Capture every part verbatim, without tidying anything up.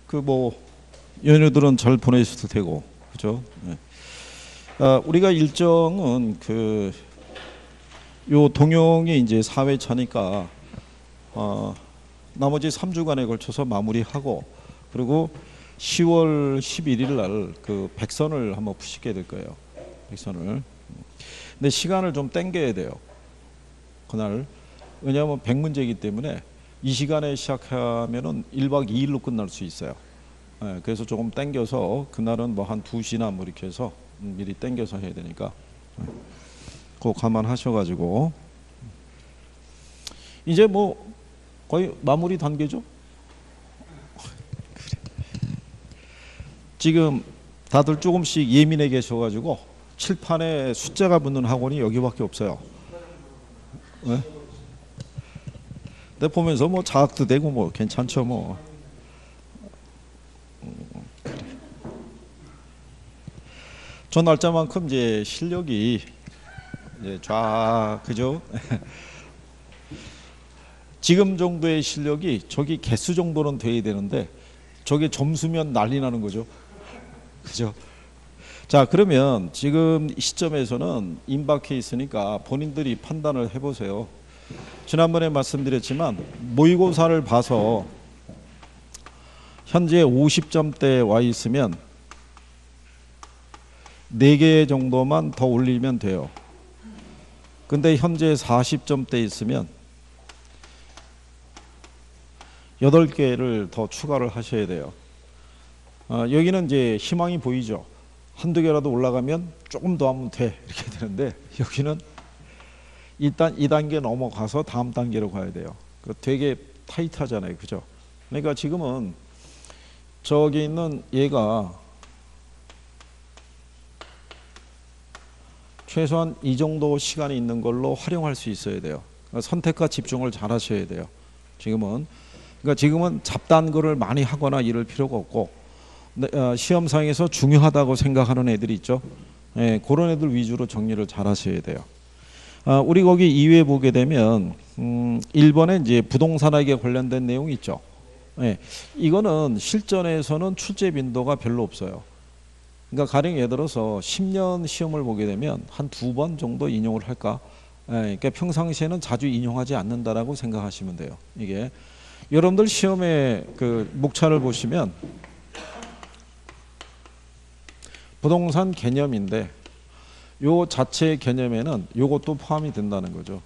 그 뭐 연휴들은 잘 보내셔도 되고 그죠? 네. 아, 우리가 일정은 그 요 동영이 이제 사 회차니까 어, 나머지 삼 주간에 걸쳐서 마무리하고 그리고 시월 십일일 날 그 백선을 한번 푸시게 될 거예요. 백선을. 근데 시간을 좀 땡겨야 돼요. 그날. 왜냐하면 백 문제이기 때문에 이 시간에 시작하면은 일 박 이 일로 끝날 수 있어요. 네, 그래서 조금 땡겨서 그날은 뭐 한 두 시나 뭐 이렇게 해서 미리 땡겨서 해야 되니까 그거 감안하셔가지고 이제 뭐 거의 마무리 단계죠. 지금 다들 조금씩 예민해 계셔가지고 칠판에 숫자가 붙는 학원이 여기밖에 없어요. 네? 근데 보면서 뭐 자학도 되고 뭐 괜찮죠 뭐. 저 날짜만큼 이제 실력이 이제 좌 그죠? 지금 정도의 실력이 저기 개수 정도는 돼야 되는데 저게 점수면 난리 나는 거죠. 그죠? 자, 그러면 지금 시점에서는 임박해 있으니까 본인들이 판단을 해보세요. 지난번에 말씀드렸지만 모의고사를 봐서 현재 오십 점대에 와 있으면 네 개 정도만 더 올리면 돼요. 근데 현재 사십 점대에 있으면 여덟 개를 더 추가를 하셔야 돼요. 어, 여기는 이제 희망이 보이죠. 한두 개라도 올라가면 조금 더 하면 돼 이렇게 되는데 여기는 일단 이 단계 넘어가서 다음 단계로 가야 돼요. 되게 타이트하잖아요. 그죠? 그러니까 지금은 저기 있는 얘가 최소한 이 정도 시간이 있는 걸로 활용할 수 있어야 돼요. 그러니까 선택과 집중을 잘 하셔야 돼요. 지금은. 그러니까 지금은 잡다한 거를 많이 하거나 이럴 필요가 없고 시험상에서 중요하다고 생각하는 애들이 있죠. 예, 그런 애들 위주로 정리를 잘 하셔야 돼요. 아, 우리 거기 이 회 보게 되면 음, 일 번에 이제 부동산학에 관련된 내용이 있죠. 예, 이거는 실전에서는 출제 빈도가 별로 없어요. 그러니까 가령 예를 들어서 십 년 시험을 보게 되면 한 두 번 정도 인용을 할까? 예, 그러니까 평상시에는 자주 인용하지 않는다라고 생각하시면 돼요. 이게 여러분들 시험에 그 목차를 보시면 부동산 개념인데 요 자체의 개념에는 요것도 포함이 된다는 거죠.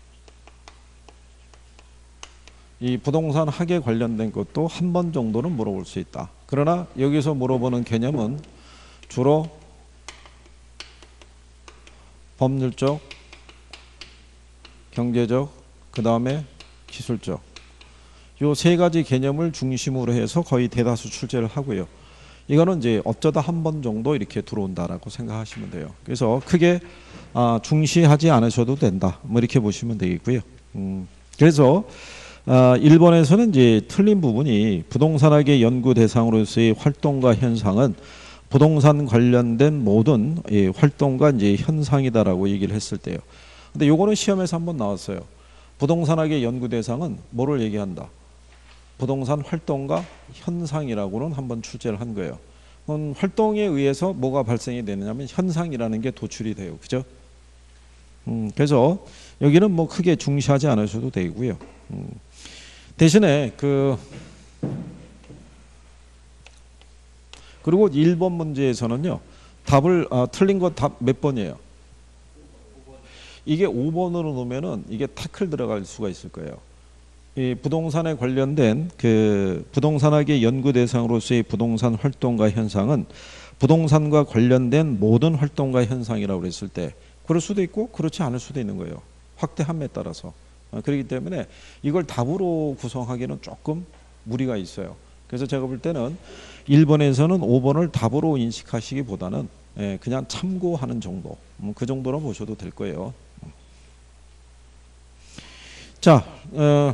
이 부동산 학에 관련된 것도 한 번 정도는 물어볼 수 있다. 그러나 여기서 물어보는 개념은 주로 법률적, 경제적, 그 다음에 기술적 요 세 가지 개념을 중심으로 해서 거의 대다수 출제를 하고요. 이거는 이제 어쩌다 한 번 정도 이렇게 들어온다라고 생각하시면 돼요. 그래서 크게 아, 중시하지 않으셔도 된다. 뭐 이렇게 보시면 되겠고요. 음, 그래서 아, 일 번에서는 이제 틀린 부분이 부동산학의 연구 대상으로서의 활동과 현상은 부동산 관련된 모든 예, 활동과 이제 현상이다라고 얘기를 했을 때요. 근데 요거는 시험에서 한번 나왔어요. 부동산학의 연구 대상은 뭐를 얘기한다? 부동산 활동과 현상이라고는 한번 출제를 한 거예요. 그럼 활동에 의해서 뭐가 발생이 되느냐면 현상이라는 게 도출이 돼요. 그죠? 음, 그래서 여기는 뭐 크게 중시하지 않으셔도 되고요. 음, 대신에 그 그리고 일 번 문제에서는요. 답을 아, 틀린 거 답 몇 번이에요? 이게 오 번으로 놓으면은 이게 태클 들어갈 수가 있을 거예요. 이 부동산에 관련된 그 부동산학의 연구 대상으로서의 부동산 활동과 현상은 부동산과 관련된 모든 활동과 현상이라고 그랬을 때 그럴 수도 있고 그렇지 않을 수도 있는 거예요. 확대 함에 따라서. 그렇기 때문에 이걸 답으로 구성하기는 조금 무리가 있어요. 그래서 제가 볼 때는 일 번에서는 오 번을 답으로 인식하시기보다는 그냥 참고하는 정도, 그 정도로 보셔도 될 거예요. 자, 어,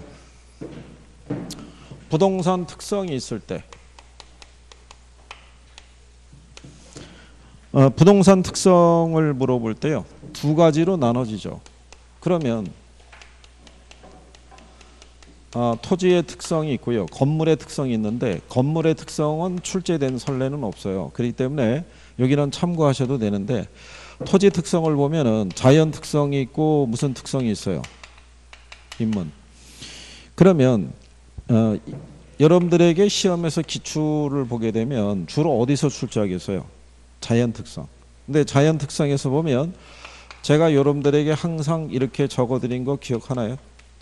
부동산 특성이 있을 때 어, 부동산 특성을 물어볼 때요. 두 가지로 나눠지죠. 그러면 어, 토지의 특성이 있고요. 건물의 특성이 있는데 건물의 특성은 출제된 선례는 없어요. 그렇기 때문에 여기는 참고하셔도 되는데 토지 특성을 보면은 자연 특성이 있고 무슨 특성이 있어요? 인문. 그러면 어, 여러분들에게 시험에서 기출을 보게 되면 주로 어디서 출제하겠어요? 자연 특성. 근데 자연 특성에서 보면 제가 여러분들에게 항상 이렇게 적어드린 거 기억하나요?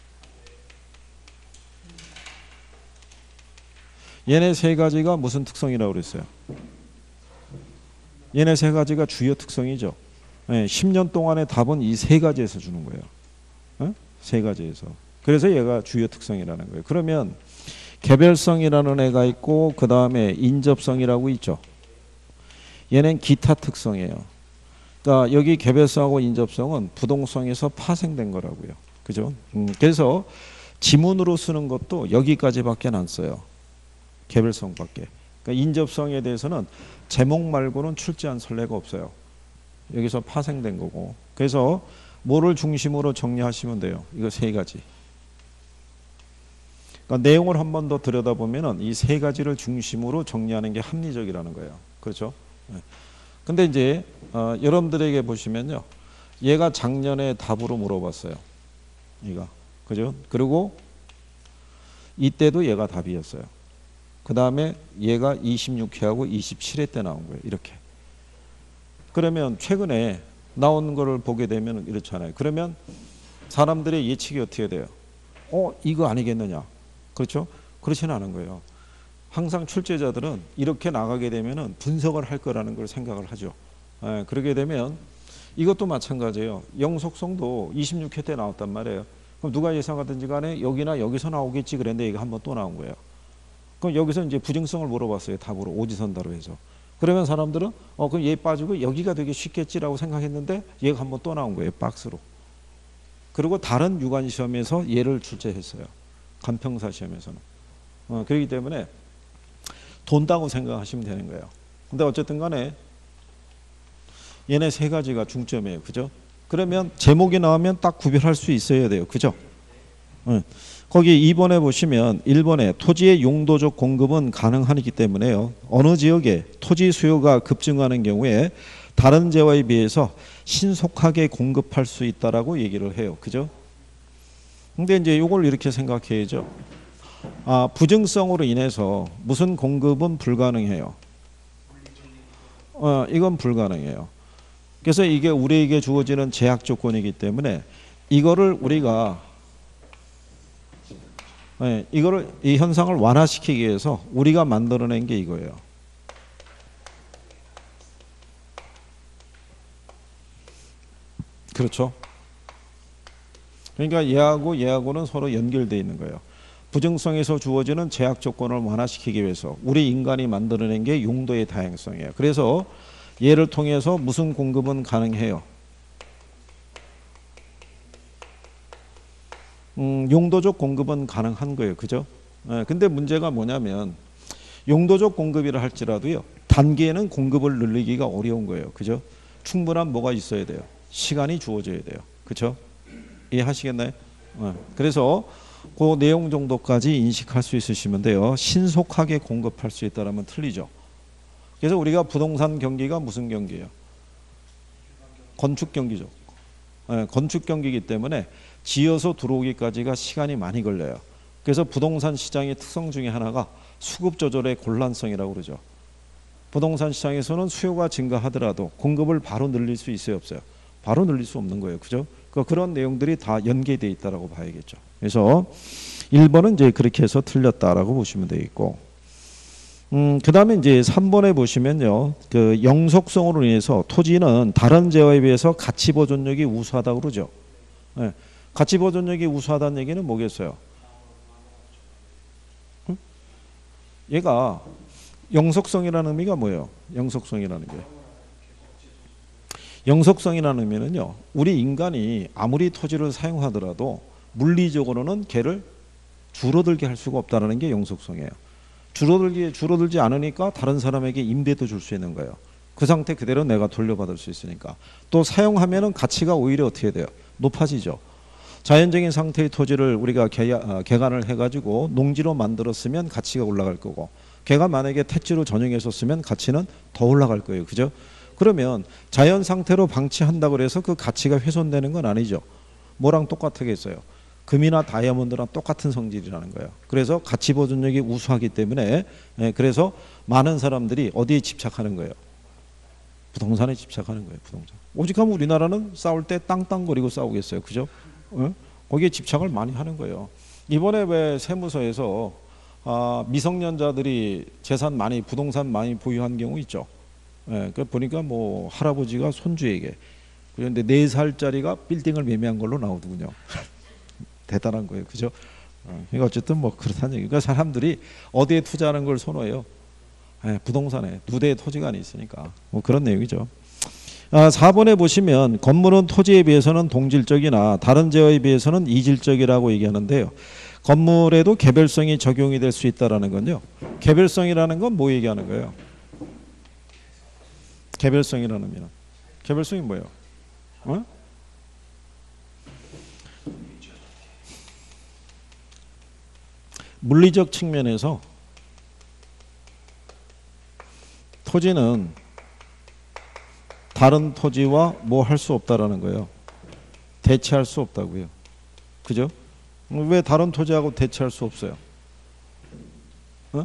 얘네 세 가지가 무슨 특성이라고 그랬어요? 얘네 세 가지가 주요 특성이죠. 네, 십 년 동안의 답은 이 세 가지에서 주는 거예요. 네? 세 가지에서. 그래서 얘가 주요 특성이라는 거예요. 그러면 개별성이라는 애가 있고 그 다음에 인접성이라고 있죠. 얘는 기타 특성이에요. 그러니까 여기 개별성하고 인접성은 부동성에서 파생된 거라고요. 그죠? 음, 그래서 지문으로 쓰는 것도 여기까지밖에 안 써요. 개별성밖에. 그러니까 인접성에 대해서는 제목 말고는 출제한 선례가 없어요. 여기서 파생된 거고. 그래서 뭐를 중심으로 정리하시면 돼요. 이거 세 가지. 그러니까 내용을 한 번 더 들여다보면 이 세 가지를 중심으로 정리하는 게 합리적이라는 거예요. 그렇죠? 근데 이제 어, 여러분들에게 보시면요. 얘가 작년에 답으로 물어봤어요. 얘가. 그죠? 그리고 이때도 얘가 답이었어요. 그 다음에 얘가 이십육 회하고 이십칠 회 때 나온 거예요. 이렇게. 그러면 최근에 나온 거를 보게 되면 이렇잖아요. 그러면 사람들의 예측이 어떻게 돼요? 어, 이거 아니겠느냐? 그렇죠? 그렇지는 않은 거예요. 항상 출제자들은 이렇게 나가게 되면 분석을 할 거라는 걸 생각을 하죠. 예, 그러게 되면 이것도 마찬가지예요. 영속성도 이십육 회 때 나왔단 말이에요. 그럼 누가 예상하든지 간에 여기나 여기서 나오겠지 그랬는데 얘가 한번 또 나온 거예요. 그럼 여기서 이제 부증성을 물어봤어요. 답으로 오지선다로 해서. 그러면 사람들은 어 그럼 얘 빠지고 여기가 되게 쉽겠지라고 생각했는데 얘가 한번 또 나온 거예요. 박스로. 그리고 다른 유관 시험에서 얘를 출제했어요. 간평사 시험에서는. 어, 그렇기 때문에 돈다고 생각하시면 되는 거예요. 근데 어쨌든 간에 얘네 세 가지가 중점이에요. 그죠? 그러면 제목이 나오면 딱 구별할 수 있어야 돼요. 그죠? 어. 거기 이 번에 보시면 일 번에 토지의 용도적 공급은 가능하기 때문에요. 어느 지역에 토지 수요가 급증하는 경우에 다른 지역에 비해서 신속하게 공급할 수 있다라고 얘기를 해요. 그죠? 근데 이제 이걸 이렇게 생각해야죠. 아, 부증성으로 인해서 무슨 공급은 불가능해요. 어, 이건 불가능해요. 그래서 이게 우리에게 주어지는 제약 조건이기 때문에 이거를 우리가 네, 이거를 이 현상을 완화시키기 위해서 우리가 만들어낸 게 이거예요. 그렇죠? 그러니까 얘하고 얘하고는 서로 연결되어 있는 거예요. 부증성에서 주어지는 제약 조건을 완화시키기 위해서 우리 인간이 만들어낸 게 용도의 다양성이에요. 그래서 얘를 통해서 무슨 공급은 가능해요? 음, 용도적 공급은 가능한 거예요. 그죠? 예, 근데 문제가 뭐냐면 용도적 공급이라 할지라도요. 단기에는 공급을 늘리기가 어려운 거예요. 그죠? 충분한 뭐가 있어야 돼요. 시간이 주어져야 돼요. 그죠? 이해하시겠나요? 예, 그래서 그 내용 정도까지 인식할 수 있으시면 돼요. 신속하게 공급할 수 있다면 틀리죠. 그래서 우리가 부동산 경기가 무슨 경기예요? 건축 경기죠. 예, 건축 경기이기 때문에 지어서 들어오기까지가 시간이 많이 걸려요. 그래서 부동산 시장의 특성 중에 하나가 수급 조절의 곤란성이라고 그러죠. 부동산 시장에서는 수요가 증가하더라도 공급을 바로 늘릴 수 있어요, 없어요? 바로 늘릴 수 없는 거예요. 그죠? 그러니까 그런 내용들이 다 연계되어 있다고 봐야겠죠. 그래서 일 번은 이제 그렇게 해서 틀렸다라고 보시면 되겠고, 음, 그 다음에 이제 삼 번에 보시면요, 그 영속성으로 인해서 토지는 다른 재화에 비해서 가치 보존력이 우수하다고 그러죠. 네. 가치 보존력이 우수하다는 얘기는 뭐겠어요? 응? 얘가 영속성이라는 의미가 뭐예요? 영속성이라는 게. 영속성이라는 의미는요, 우리 인간이 아무리 토지를 사용하더라도 물리적으로는 걔를 줄어들게 할 수가 없다는 게 영속성이에요. 줄어들기, 줄어들지 않으니까 다른 사람에게 임대도 줄 수 있는 거예요. 그 상태 그대로 내가 돌려받을 수 있으니까. 또 사용하면은 가치가 오히려 어떻게 돼요? 높아지죠. 자연적인 상태의 토지를 우리가 개, 아, 개간을 해가지고 농지로 만들었으면 가치가 올라갈 거고, 걔가 만약에 택지로 전용했었으면 가치는 더 올라갈 거예요. 그죠? 그러면 자연 상태로 방치한다고 해서 그 가치가 훼손되는 건 아니죠. 뭐랑 똑같겠어요? 금이나 다이아몬드랑 똑같은 성질이라는 거예요. 그래서 가치 보존력이 우수하기 때문에, 예, 그래서 많은 사람들이 어디에 집착하는 거예요? 부동산에 집착하는 거예요. 부동산. 오직하면 우리나라는 싸울 때 땅땅거리고 싸우겠어요. 그죠? 어? 거기에 집착을 많이 하는 거예요. 이번에 왜 세무서에서 아, 미성년자들이 재산 많이, 부동산 많이 보유한 경우 있죠. 예, 그 보니까 뭐 할아버지가 손주에게, 그런데 네 살짜리가 빌딩을 매매한 걸로 나오더군요. 대단한 거예요. 그죠? 어, 그러니까 어쨌든 뭐 그렇다는 얘기가, 사람들이 어디에 투자하는 걸 선호해요? 예, 부동산에 두 대의 토지가 있으니까. 뭐 그런 내용이죠. 아, 사 번에 보시면 건물은 토지에 비해서는 동질적이나 다른 제어에 비해서는 이질적이라고 얘기하는데요. 건물에도 개별성이 적용이 될 수 있다는 건요. 개별성이라는 건 뭐 얘기하는 거예요? 개별성이라는 의미는. 개별성이 뭐예요? 어? 물리적 측면에서 토지는 다른 토지와 뭐 할 수 없다라는 거예요. 대체할 수 없다고요. 그죠? 왜 다른 토지하고 대체할 수 없어요? 어?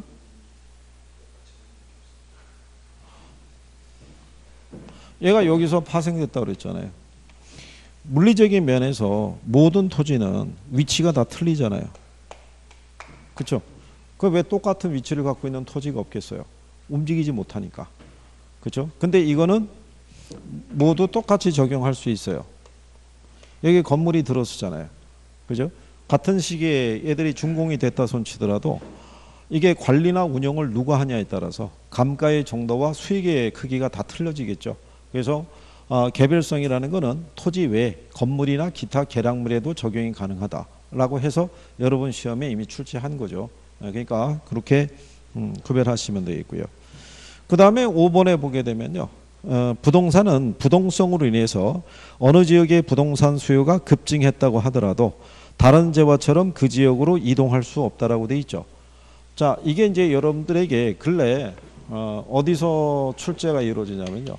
얘가 여기서 파생됐다고 그랬잖아요. 물리적인 면에서 모든 토지는 위치가 다 틀리잖아요. 그렇죠? 그 왜 똑같은 위치를 갖고 있는 토지가 없겠어요? 움직이지 못하니까. 그렇죠? 근데 이거는 모두 똑같이 적용할 수 있어요. 여기 건물이 들어서잖아요. 그죠? 같은 시기에 애들이 준공이 됐다 손치더라도 이게 관리나 운영을 누가 하냐에 따라서 감가의 정도와 수익의 크기가 다 틀려지겠죠. 그래서 어, 개별성이라는 것은 토지 외 건물이나 기타 개량물에도 적용이 가능하다라고 해서 여러분 시험에 이미 출제한 거죠. 그러니까 그렇게 음, 구별하시면 되겠고요. 그 다음에 오 번에 보게 되면요. 어, 부동산은 부동성으로 인해서 어느 지역의 부동산 수요가 급증했다고 하더라도 다른 재화처럼 그 지역으로 이동할 수 없다라고 돼 있죠. 자, 이게 이제 여러분들에게 근래 어, 어디서 출제가 이루어지냐면요.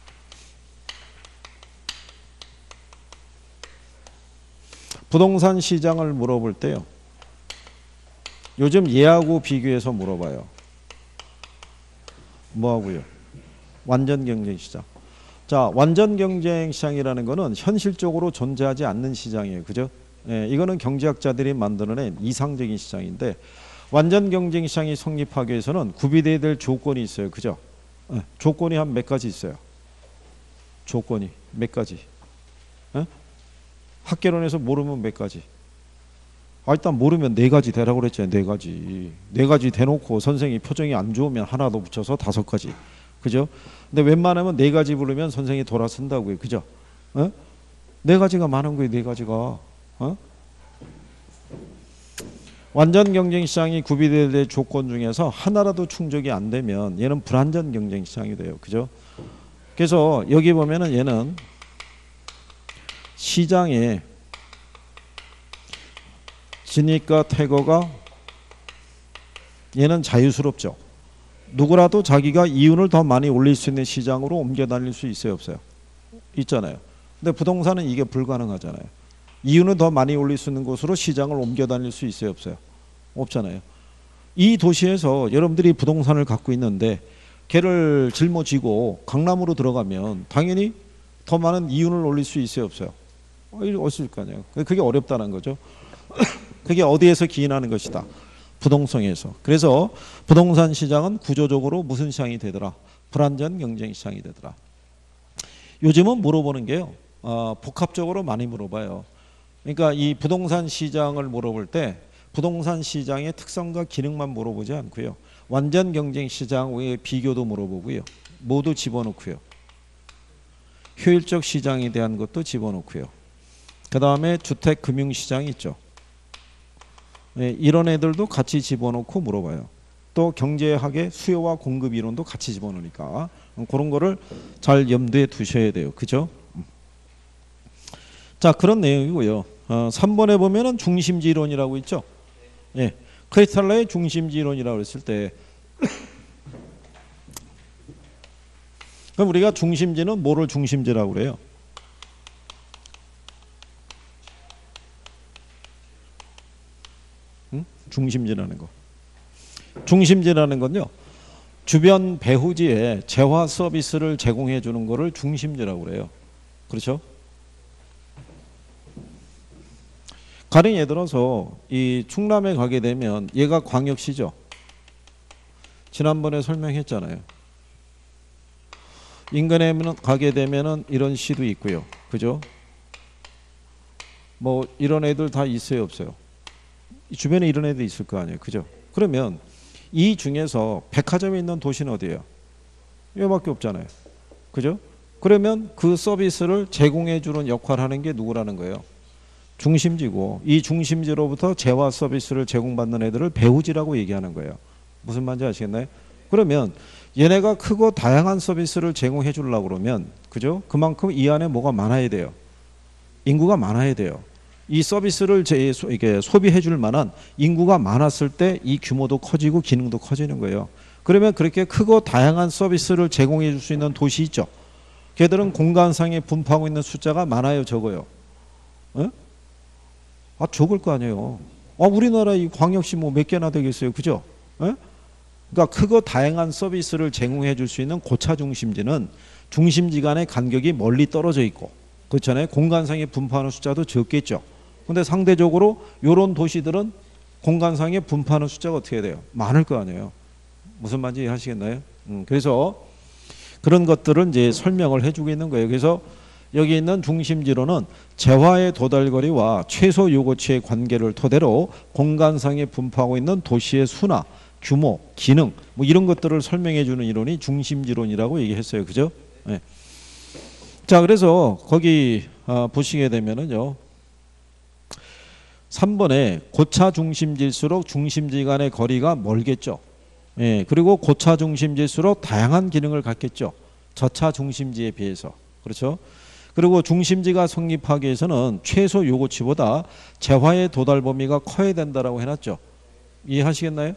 부동산 시장을 물어볼 때요. 요즘 얘하고 비교해서 물어봐요. 뭐하고요? 완전 경쟁 시장. 자, 완전 경쟁 시장이라는 거는 현실적으로 존재하지 않는 시장이에요. 그죠? 예, 이거는 경제학자들이 만들어낸 이상적인 시장인데, 완전 경쟁 시장이 성립하기 위해서는 구비돼야 될 조건이 있어요. 그죠? 예, 조건이 한 몇 가지 있어요. 조건이 몇 가지. 예? 학개론에서 모르면 몇 가지. 아, 일단 모르면 네 가지 대라고 그랬잖아요. 네 가지. 네 가지 대놓고 선생님이 표정이 안 좋으면 하나 더 붙여서 다섯 가지. 그죠? 근데 웬만하면 네 가지 부르면 선생님이 돌아선다고요. 그죠? 어? 네 가지가 많은 거예요. 네 가지가. 어? 완전 경쟁 시장이 구비될 조건 중에서 하나라도 충족이 안 되면 얘는 불완전 경쟁 시장이 돼요. 그죠? 그래서 여기 보면은 얘는 시장에 진입과 퇴거가 얘는 자유스럽죠. 누구라도 자기가 이윤을 더 많이 올릴 수 있는 시장으로 옮겨 다닐 수 있어요, 없어요? 있잖아요. 근데 부동산은 이게 불가능하잖아요. 이윤을 더 많이 올릴 수 있는 곳으로 시장을 옮겨 다닐 수 있어요, 없어요? 없잖아요. 이 도시에서 여러분들이 부동산을 갖고 있는데 걔를 짊어지고 강남으로 들어가면 당연히 더 많은 이윤을 올릴 수 있어요, 없어요? 없을 거 아니에요. 그게 어렵다는 거죠. 그게 어디에서 기인하는 것이다? 부동성에서. 그래서 부동산 시장은 구조적으로 무슨 시장이 되더라? 불완전 경쟁 시장이 되더라. 요즘은 물어보는 게요. 어, 복합적으로 많이 물어봐요. 그러니까 이 부동산 시장을 물어볼 때 부동산 시장의 특성과 기능만 물어보지 않고요. 완전 경쟁 시장의 비교도 물어보고요. 모두 집어넣고요. 효율적 시장에 대한 것도 집어넣고요. 그 다음에 주택금융시장이 있죠. 네, 이런 애들도 같이 집어넣고 물어봐요. 또 경제학의 수요와 공급 이론도 같이 집어넣으니까 그런 거를 잘 염두에 두셔야 돼요. 그죠? 자, 그런 내용이고요. 어, 삼 번에 보면은 중심지 이론이라고 있죠. 예. 크리스탈러의 중심지 이론이라고 했을 때 그럼 우리가 중심지는 뭐를 중심지라고 그래요? 응? 중심지라는 거. 중심지라는 건요. 주변 배후지에 재화 서비스를 제공해 주는 거를 중심지라고 그래요. 그렇죠? 가령 예를 들어서 이 충남에 가게 되면 얘가 광역시죠. 지난번에 설명했잖아요. 인근에 가게 되면은 이런 시도 있고요. 그죠? 뭐 이런 애들 다 있어요, 없어요? 주변에 이런 애들 있을 거 아니에요. 그죠? 그러면 이 중에서 백화점이 있는 도시는 어디예요? 이거밖에 없잖아요. 그죠? 그러면 그 서비스를 제공해 주는 역할을 하는 게 누구라는 거예요? 중심지고, 이 중심지로부터 재화 서비스를 제공받는 애들을 배후지라고 얘기하는 거예요. 무슨 말인지 아시겠나요? 그러면 얘네가 크고 다양한 서비스를 제공해 주려고 그러면, 그죠? 그만큼 이 안에 뭐가 많아야 돼요? 인구가 많아야 돼요. 이 서비스를 제, 이게 소비해 줄 만한 인구가 많았을 때 이 규모도 커지고 기능도 커지는 거예요. 그러면 그렇게 크고 다양한 서비스를 제공해 줄 수 있는 도시 있죠. 걔들은 공간상에 분포하고 있는 숫자가 많아요, 적어요? 에? 아, 적을 거 아니에요. 아, 우리나라 이 광역시 뭐 몇 개나 되겠어요, 그죠? 에? 그러니까 크고 다양한 서비스를 제공해 줄 수 있는 고차 중심지는 중심지 간의 간격이 멀리 떨어져 있고, 그렇잖아요. 공간상에 분포하는 숫자도 적겠죠. 근데 상대적으로 이런 도시들은 공간상에 분포하는 숫자가 어떻게 돼요? 많을 거 아니에요. 무슨 말인지 이해하시겠나요? 음, 그래서 그런 것들을 이제 설명을 해주고 있는 거예요. 그래서 여기 있는 중심지로는 재화의 도달거리와 최소 요구치의 관계를 토대로 공간상에 분포하고 있는 도시의 수나 규모, 기능 뭐 이런 것들을 설명해 주는 이론이 중심지론이라고 얘기했어요. 그죠? 네. 자, 그래서 거기 어, 보시게 되면은요. 삼 번에 고차 중심지일수록 중심지 간의 거리가 멀겠죠. 예, 그리고 고차 중심지일수록 다양한 기능을 갖겠죠. 저차 중심지에 비해서. 그렇죠? 그리고 중심지가 성립하기 위해서는 최소 요구치보다 재화의 도달 범위가 커야 된다라고 해놨죠. 이해하시겠나요?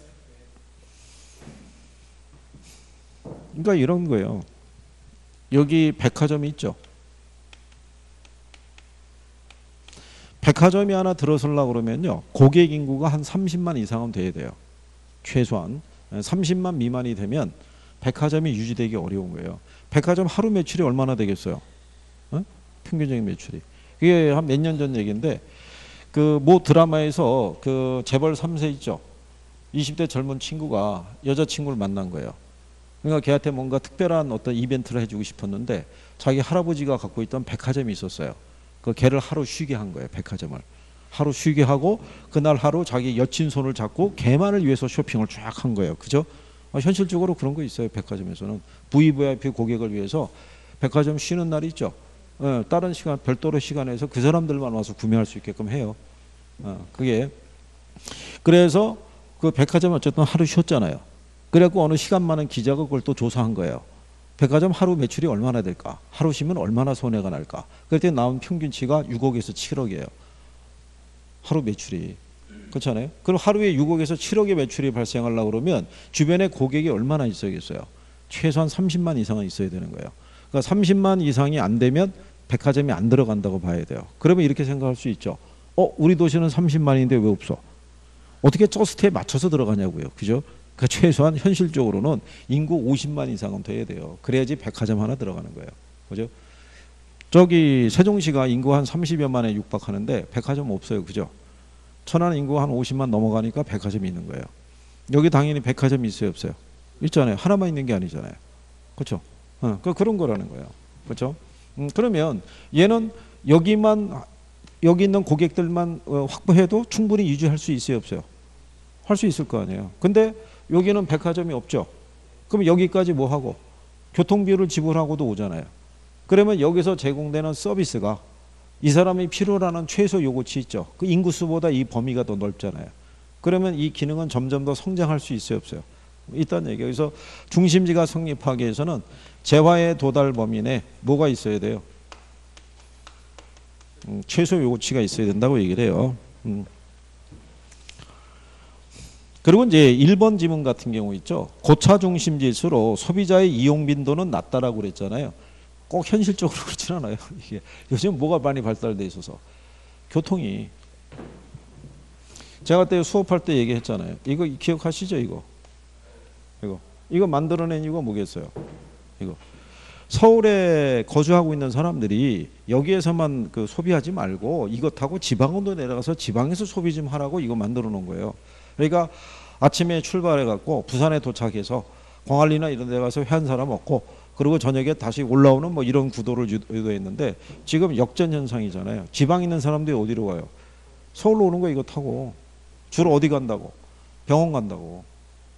그러니까 이런 거예요. 여기 백화점이 있죠. 백화점이 하나 들어서려고 그러면요. 고객 인구가 한 삼십만 이상은 돼야 돼요. 최소한. 삼십만 미만이 되면 백화점이 유지되기 어려운 거예요. 백화점 하루 매출이 얼마나 되겠어요? 어? 평균적인 매출이. 그게 한 몇 년 전 얘기인데 그 모 드라마에서 그 재벌 삼 세 있죠. 이십 대 젊은 친구가 여자친구를 만난 거예요. 그러니까 걔한테 뭔가 특별한 어떤 이벤트를 해주고 싶었는데 자기 할아버지가 갖고 있던 백화점이 있었어요. 그 걔를 하루 쉬게 한 거예요. 백화점을. 하루 쉬게 하고 그날 하루 자기 여친 손을 잡고 걔만을 위해서 쇼핑을 쫙 한 거예요. 그죠? 아, 현실적으로 그런 거 있어요. 백화점에서는. 브이브이아이피 고객을 위해서 백화점 쉬는 날이 있죠. 어, 다른 시간 별도로 시간에서 그 사람들만 와서 구매할 수 있게끔 해요. 어, 그게 그래서 그 백화점 어쨌든 하루 쉬었잖아요. 그래갖고 어느 시간 많은 기자가 그걸 또 조사한 거예요. 백화점 하루 매출이 얼마나 될까? 하루 쉬면 얼마나 손해가 날까? 그때 나온 평균치가 육억에서 칠억이에요. 하루 매출이. 그렇잖아요. 그럼 하루에 육억에서 칠억의 매출이 발생하려고 그러면 주변에 고객이 얼마나 있어야겠어요? 최소한 삼십만 이상은 있어야 되는 거예요. 그러니까 삼십만 이상이 안 되면 백화점이 안 들어간다고 봐야 돼요. 그러면 이렇게 생각할 수 있죠. 어, 우리 도시는 삼십만인데 왜 없어? 어떻게 저스트에 맞춰서 들어가냐고요. 그죠? 그 최소한 현실적으로는 인구 오십만 이상은 돼야 돼요. 그래야지 백화점 하나 들어가는 거예요. 그죠? 저기 세종시가 인구 한 삼십여만에 육박하는데 백화점 없어요. 그죠? 천안 인구 한 오십만 넘어가니까 백화점이 있는 거예요. 여기 당연히 백화점이 있어요, 없어요? 있잖아요. 하나만 있는 게 아니잖아요. 그렇죠? 어, 그 그런 거라는 거예요. 그렇죠? 음, 그러면 얘는 여기만 여기 있는 고객들만 어, 확보해도 충분히 유지할 수 있어요, 없어요? 할 수 있을 거 아니에요. 근데 여기는 백화점이 없죠. 그럼 여기까지 뭐 하고? 교통비를 지불하고도 오잖아요. 그러면 여기서 제공되는 서비스가 이 사람이 필요로 하는 최소 요구치 있죠. 그 인구수보다 이 범위가 더 넓잖아요. 그러면 이 기능은 점점 더 성장할 수 있어요, 없어요? 있다는 얘기예요. 그래서 중심지가 성립하기 위해서는 재화의 도달 범위 내에 뭐가 있어야 돼요? 음, 최소 요구치가 있어야 된다고 얘기를 해요. 음. 그리고 이제 일 번 지문 같은 경우 있죠. 고차 중심 지수로 소비자의 이용 빈도는 낮다라고 그랬잖아요. 꼭 현실적으로 그렇진 않아요. 이게 요즘 뭐가 많이 발달돼 있어서 교통이 제가 그때 수업할 때 얘기했잖아요. 이거 기억하시죠? 이거 이거 이거 만들어낸 이유가 뭐겠어요? 이거 서울에 거주하고 있는 사람들이 여기에서만 그 소비하지 말고 이거 타고 지방으로 내려가서 지방에서 소비 좀 하라고 이거 만들어 놓은 거예요. 그러니까 아침에 출발해 갖고 부산에 도착해서 광안리나 이런 데 가서 회 한 사람 먹고 그리고 저녁에 다시 올라오는 뭐 이런 구도를 유도했는데 지금 역전 현상이잖아요. 지방 있는 사람들이 어디로 가요? 서울로 오는 거 이거 타고 주로 어디 간다고? 병원 간다고.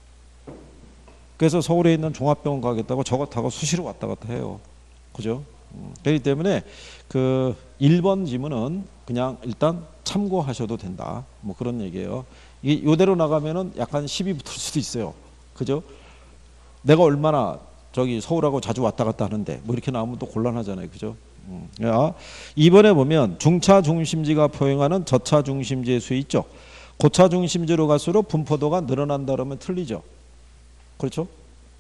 그래서 서울에 있는 종합병원 가겠다고 저거 타고 수시로 왔다 갔다 해요. 그죠? 그렇기 때문에 그 일 번 지문은 그냥 일단 참고하셔도 된다. 뭐 그런 얘기예요. 이 요대로 나가면은 약간 시비 붙을 수도 있어요. 그죠? 내가 얼마나 저기 서울하고 자주 왔다 갔다 하는데 뭐 이렇게 나오면 또 곤란하잖아요. 그죠? 음. 야, 이번에 보면 중차 중심지가 포용하는 저차 중심지의 수 있죠. 고차 중심지로 갈수록 분포도가 늘어난다 그러면 틀리죠. 그렇죠?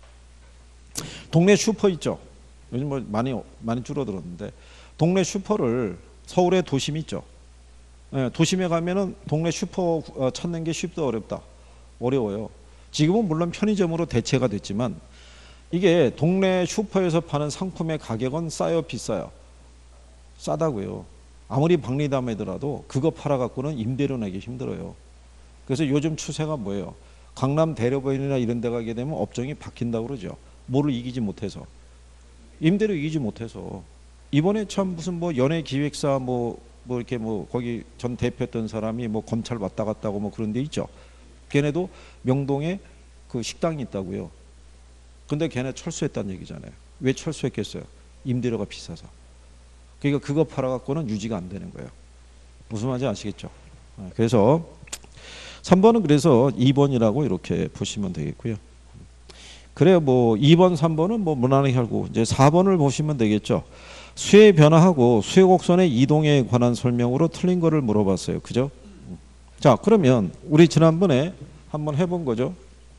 동네 슈퍼 있죠. 요즘 뭐 많이 많이 줄어들었는데 동네 슈퍼를 서울에 도심 있죠. 예, 도심에 가면은 동네 슈퍼 찾는 게 쉽다 어렵다? 어려워요. 지금은 물론 편의점으로 대체가 됐지만 이게 동네 슈퍼에서 파는 상품의 가격은 싸요 비싸요? 싸다고요. 아무리 박리담이더라도 그거 팔아갖고는 임대료 내기 힘들어요. 그래서 요즘 추세가 뭐예요? 강남 대로변이나 이런 데 가게 되면 업종이 바뀐다고 그러죠. 뭐를 이기지 못해서. 임대료 이기지 못해서. 이번에 참 무슨 뭐 연예기획사 뭐, 뭐 이렇게 뭐 거기 전 대표였던 사람이 뭐 검찰 왔다 갔다 하고 뭐 그런 데 있죠. 걔네도 명동에 그 식당이 있다고요. 근데 걔네 철수했다는 얘기잖아요. 왜 철수했겠어요? 임대료가 비싸서. 그러니까 그거 팔아갖고는 유지가 안 되는 거예요. 무슨 말인지 아시겠죠? 그래서 삼 번은 그래서 이 번이라고 이렇게 보시면 되겠고요. 그래요. 뭐 이 번, 삼 번은 뭐 무난하게 하고 이제 사 번을 보시면 되겠죠. 수의 변화하고 수의 곡선의 이동에 관한 설명으로 틀린 거를 물어봤어요. 그죠? 자, 그러면 우리 지난번에 한번 해본 거죠.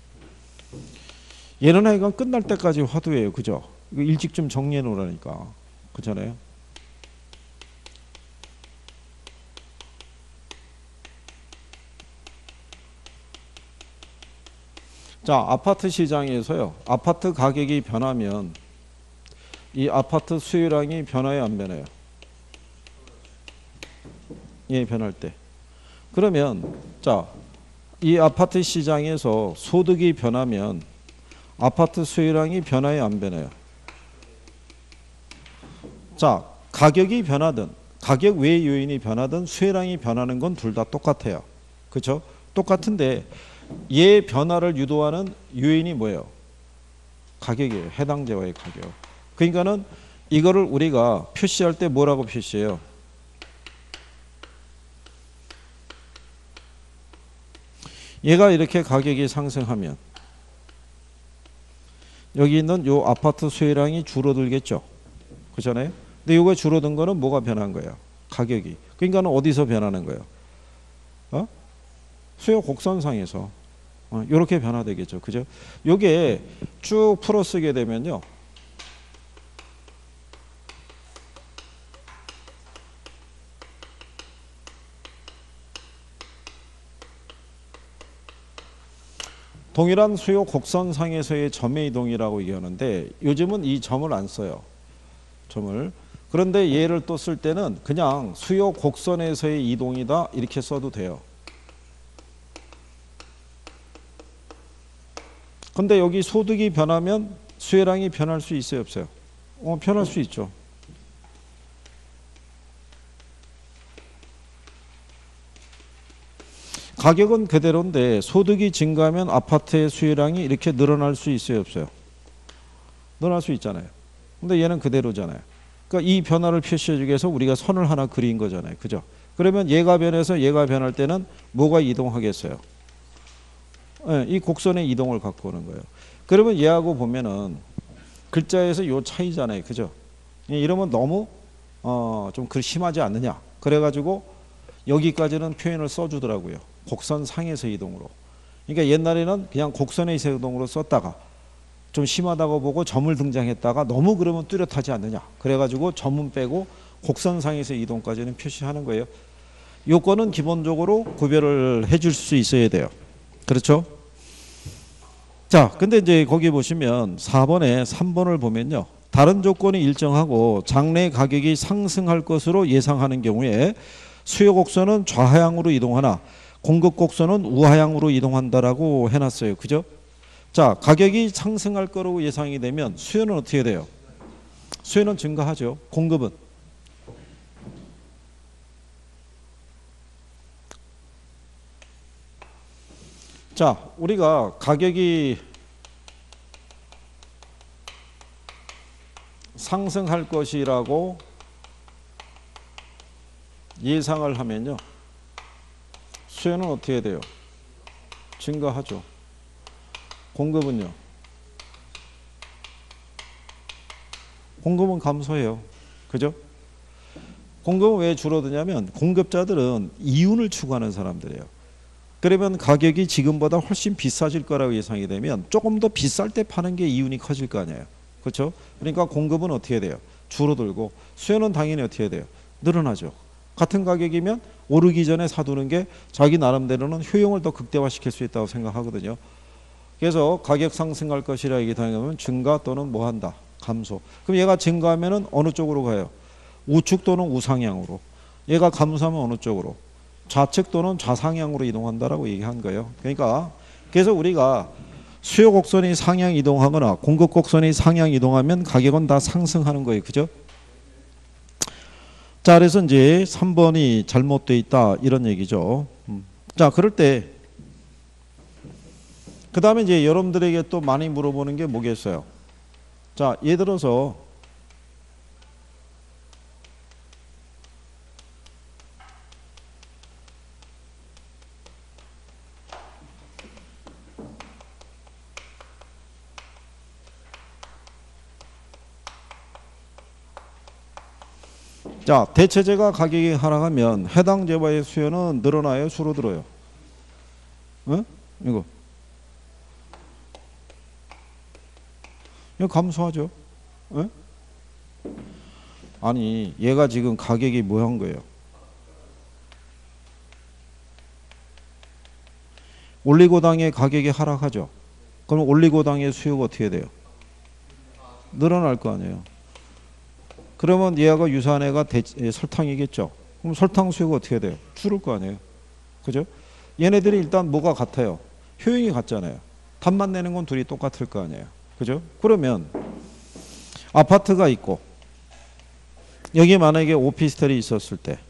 얘는 하여간 끝날 때까지 화두예요. 그죠? 이거 일찍 좀 정리해 놓으라니까. 그렇잖아요. 자, 아파트 시장에서요. 아파트 가격이 변하면 이 아파트 수요량이 변화요, 안 변해요? 예, 변할 때. 그러면 자, 이 아파트 시장에서 소득이 변하면 아파트 수요량이 변화요, 안 변해요? 자, 가격이 변하든 가격 외의 요인이 변하든 수요량이 변하는 건 둘 다 똑같아요. 그렇죠? 똑같은데 얘 변화를 유도하는 요인이 뭐예요? 가격이에요. 해당 재화의 가격. 그러니까는 이거를 우리가 표시할 때 뭐라고 표시해요? 얘가 이렇게 가격이 상승하면 여기 있는 요 아파트 수요량이 줄어들겠죠. 그렇잖아요. 근데 이거 줄어든 거는 뭐가 변한 거예요? 가격이. 그러니까는 어디서 변하는 거예요? 어? 수요 곡선상에서 어, 이렇게 변화되겠죠. 그죠? 요게 쭉 풀어 쓰게 되면요. 동일한 수요 곡선상에서의 점의 이동이라고 얘기하는데 요즘은 이 점을 안 써요. 점을. 그런데 얘를 또 쓸 때는 그냥 수요 곡선에서의 이동이다 이렇게 써도 돼요. 근데 여기 소득이 변하면 수요량이 변할 수 있어요, 없어요? 어, 변할 수 있죠. 가격은 그대로인데 소득이 증가하면 아파트의 수요량이 이렇게 늘어날 수 있어요, 없어요? 늘어날 수 있잖아요. 근데 얘는 그대로잖아요. 그러니까 이 변화를 표시해 주기 위해서 우리가 선을 하나 그린 거잖아요. 그죠? 그러면 얘가 변해서 얘가 변할 때는 뭐가 이동하겠어요? 네, 이 곡선의 이동을 갖고 오는 거예요. 그러면 얘하고 보면은 글자에서 요 차이잖아요. 그죠? 이러면 너무 어, 좀 그 심하지 않느냐? 그래가지고 여기까지는 표현을 써주더라고요. 곡선 상에서 이동으로. 그러니까 옛날에는 그냥 곡선에서 이동으로 썼다가 좀 심하다고 보고 점을 등장했다가 너무 그러면 뚜렷하지 않느냐. 그래가지고 점은 빼고 곡선상에서 이동까지는 표시하는 거예요. 요건은 기본적으로 구별을 해줄 수 있어야 돼요. 그렇죠? 자, 근데 이제 거기 보시면 사 번에 삼 번을 보면요. 다른 조건이 일정하고 장래 가격이 상승할 것으로 예상하는 경우에 수요 곡선은 좌하향으로 이동하나 공급 곡선은 우하향으로 이동한다라고 해놨어요. 그죠? 자, 가격이 상승할 거라고 예상이 되면 수요는 어떻게 돼요? 수요는 증가하죠. 공급은? 자, 우리가 가격이 상승할 것이라고 예상을 하면요. 수요는 어떻게 돼요? 증가하죠. 공급은요? 공급은 감소해요. 그죠? 공급은 왜 줄어드냐면 공급자들은 이윤을 추구하는 사람들이에요. 그러면 가격이 지금보다 훨씬 비싸질 거라고 예상이 되면 조금 더 비쌀 때 파는 게 이윤이 커질 거 아니에요. 그렇죠? 그러니까 공급은 어떻게 돼요? 줄어들고 수요는 당연히 어떻게 돼요? 늘어나죠. 같은 가격이면 오르기 전에 사두는 게 자기 나름대로는 효용을 더 극대화시킬 수 있다고 생각하거든요. 그래서 가격 상승할 것이라 얘기하면 증가 또는 뭐 한다? 감소. 그럼 얘가 증가하면은 어느 쪽으로 가요? 우측 또는 우상향으로. 얘가 감소하면 어느 쪽으로? 좌측 또는 좌상향으로 이동한다라고 얘기한 거예요. 그러니까 그래서 우리가 수요 곡선이 상향 이동하거나 공급 곡선이 상향 이동하면 가격은 다 상승하는 거예요. 그죠? 자, 그래서 이제 삼 번이 잘못되어 있다 이런 얘기죠. 음. 자, 그럴 때 그 다음에 이제 여러분들에게 또 많이 물어보는 게 뭐겠어요? 자, 예를 들어서 자, 대체재가 가격이 하락하면 해당 재화의 수요는 늘어나요? 줄어들어요? 응? 이거 이거 감소하죠? 응? 아니, 얘가 지금 가격이 뭐 한 거예요? 올리고당의 가격이 하락하죠? 그럼 올리고당의 수요가 어떻게 돼요? 늘어날 거 아니에요? 그러면 얘하고 유사한 애가 대, 설탕이겠죠? 그럼 설탕 수요가 어떻게 돼요? 줄을 거 아니에요? 그죠? 얘네들이 일단 뭐가 같아요? 효용이 같잖아요. 값만 내는 건 둘이 똑같을 거 아니에요? 그죠? 그러면 아파트가 있고 여기 만약에 오피스텔이 있었을 때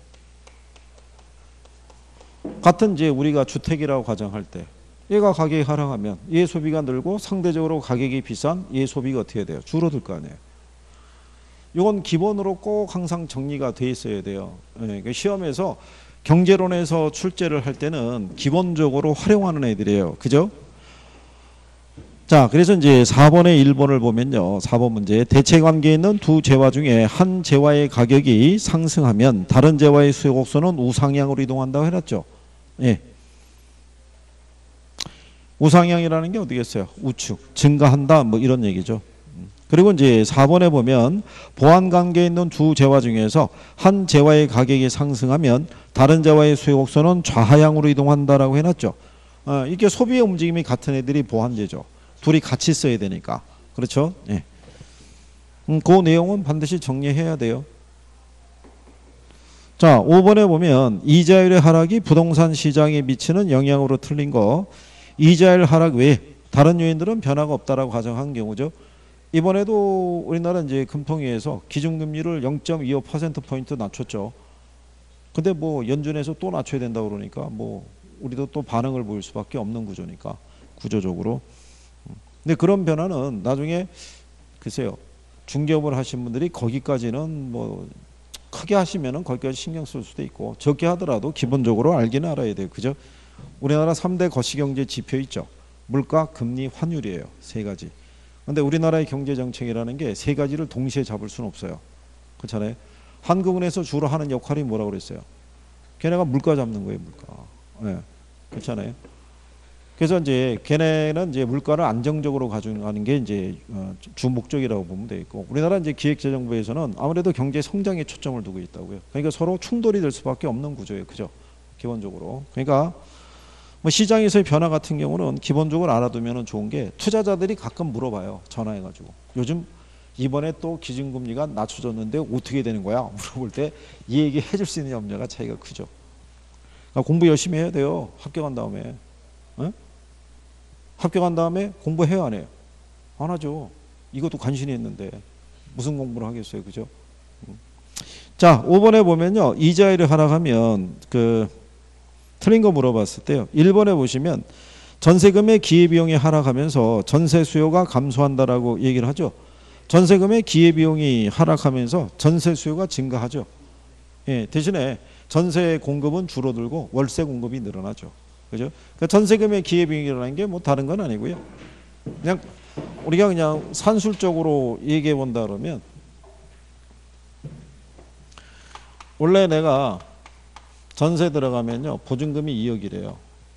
같은 이제 우리가 주택이라고 가정할 때 얘가 가격이 하락하면 얘 소비가 늘고 상대적으로 가격이 비싼 얘 소비가 어떻게 돼요? 줄어들 거 아니에요? 이건 기본으로 꼭 항상 정리가 돼 있어야 돼요. 네, 시험에서 경제론에서 출제를 할 때는 기본적으로 활용하는 애들이에요. 그죠? 자, 그래서 이제 사 번의 일 번을 보면요. 사 번 문제. 대체 관계에 있는 두 재화 중에 한 재화의 가격이 상승하면 다른 재화의 수요 곡선은 우상향으로 이동한다고 해놨죠. 예. 우상향이라는 게 어디겠어요? 우측. 증가한다. 뭐 이런 얘기죠. 그리고 이제 사 번에 보면 보완 관계에 있는 두 재화 중에서 한 재화의 가격이 상승하면 다른 재화의 수요 곡선은 좌하향으로 이동한다라고 해놨죠. 어, 이게 소비의 움직임이 같은 애들이 보완제죠. 둘이 같이 써야 되니까. 그렇죠? 예. 음, 그 내용은 반드시 정리해야 돼요. 자, 오 번에 보면 이자율의 하락이 부동산 시장에 미치는 영향으로 틀린 거. 이자율 하락 외에 다른 요인들은 변화가 없다라고 가정한 경우죠. 이번에도 우리나라 이제 금통위에서 기준금리를 영 점 이오 퍼센트 포인트 낮췄죠. 근데 뭐 연준에서 또 낮춰야 된다 그러니까 뭐 우리도 또 반응을 보일 수밖에 없는 구조니까 구조적으로. 근데 그런 변화는 나중에 글쎄요 중개업을 하신 분들이 거기까지는 뭐 크게 하시면은 거기까지 신경 쓸 수도 있고 적게 하더라도 기본적으로 알기는 알아야 돼요. 그죠? 우리나라 삼 대 거시경제 지표 있죠. 물가, 금리, 환율이에요. 세 가지. 근데 우리나라의 경제 정책이라는 게 세 가지를 동시에 잡을 수는 없어요. 그렇잖아요. 한국은행에서 주로 하는 역할이 뭐라고 그랬어요? 걔네가 물가 잡는 거예요, 물가. 네. 그렇잖아요. 그래서 이제 걔네는 이제 물가를 안정적으로 가져가는 게 이제 주 목적이라고 보면 되겠고, 우리나라 이제 기획재정부에서는 아무래도 경제 성장에 초점을 두고 있다고요. 그러니까 서로 충돌이 될 수밖에 없는 구조예요, 그죠? 기본적으로. 그러니까 뭐 시장에서의 변화 같은 경우는 기본적으로 알아두면 좋은 게, 투자자들이 가끔 물어봐요, 전화해가지고. 요즘 이번에 또 기준금리가 낮춰졌는데 어떻게 되는 거야? 물어볼 때 이 얘기 해줄 수 있는 염려가 차이가 크죠. 그러니까 공부 열심히 해야 돼요. 합격한 다음에. 어? 합격한 다음에 공부해야 안 해요? 안 하죠. 이것도 간신히 했는데 무슨 공부를 하겠어요, 그죠? 자, 오 번에 보면요, 이자율이 하락하면 그 틀린 거 물어봤을 때요, 일 번에 보시면 전세금의 기회비용이 하락하면서 전세 수요가 감소한다라고 얘기를 하죠. 전세금의 기회비용이 하락하면서 전세 수요가 증가하죠. 예, 대신에 전세 공급은 줄어들고 월세 공급이 늘어나죠. 그죠? 그러니까 전세금의 기회비용이라는 게 뭐 다른 건 아니고요. 그냥 우리가 그냥 산술적으로 얘기해 본다 그러면, 원래 내가 전세 들어가면요, 보증금이 이억이래요.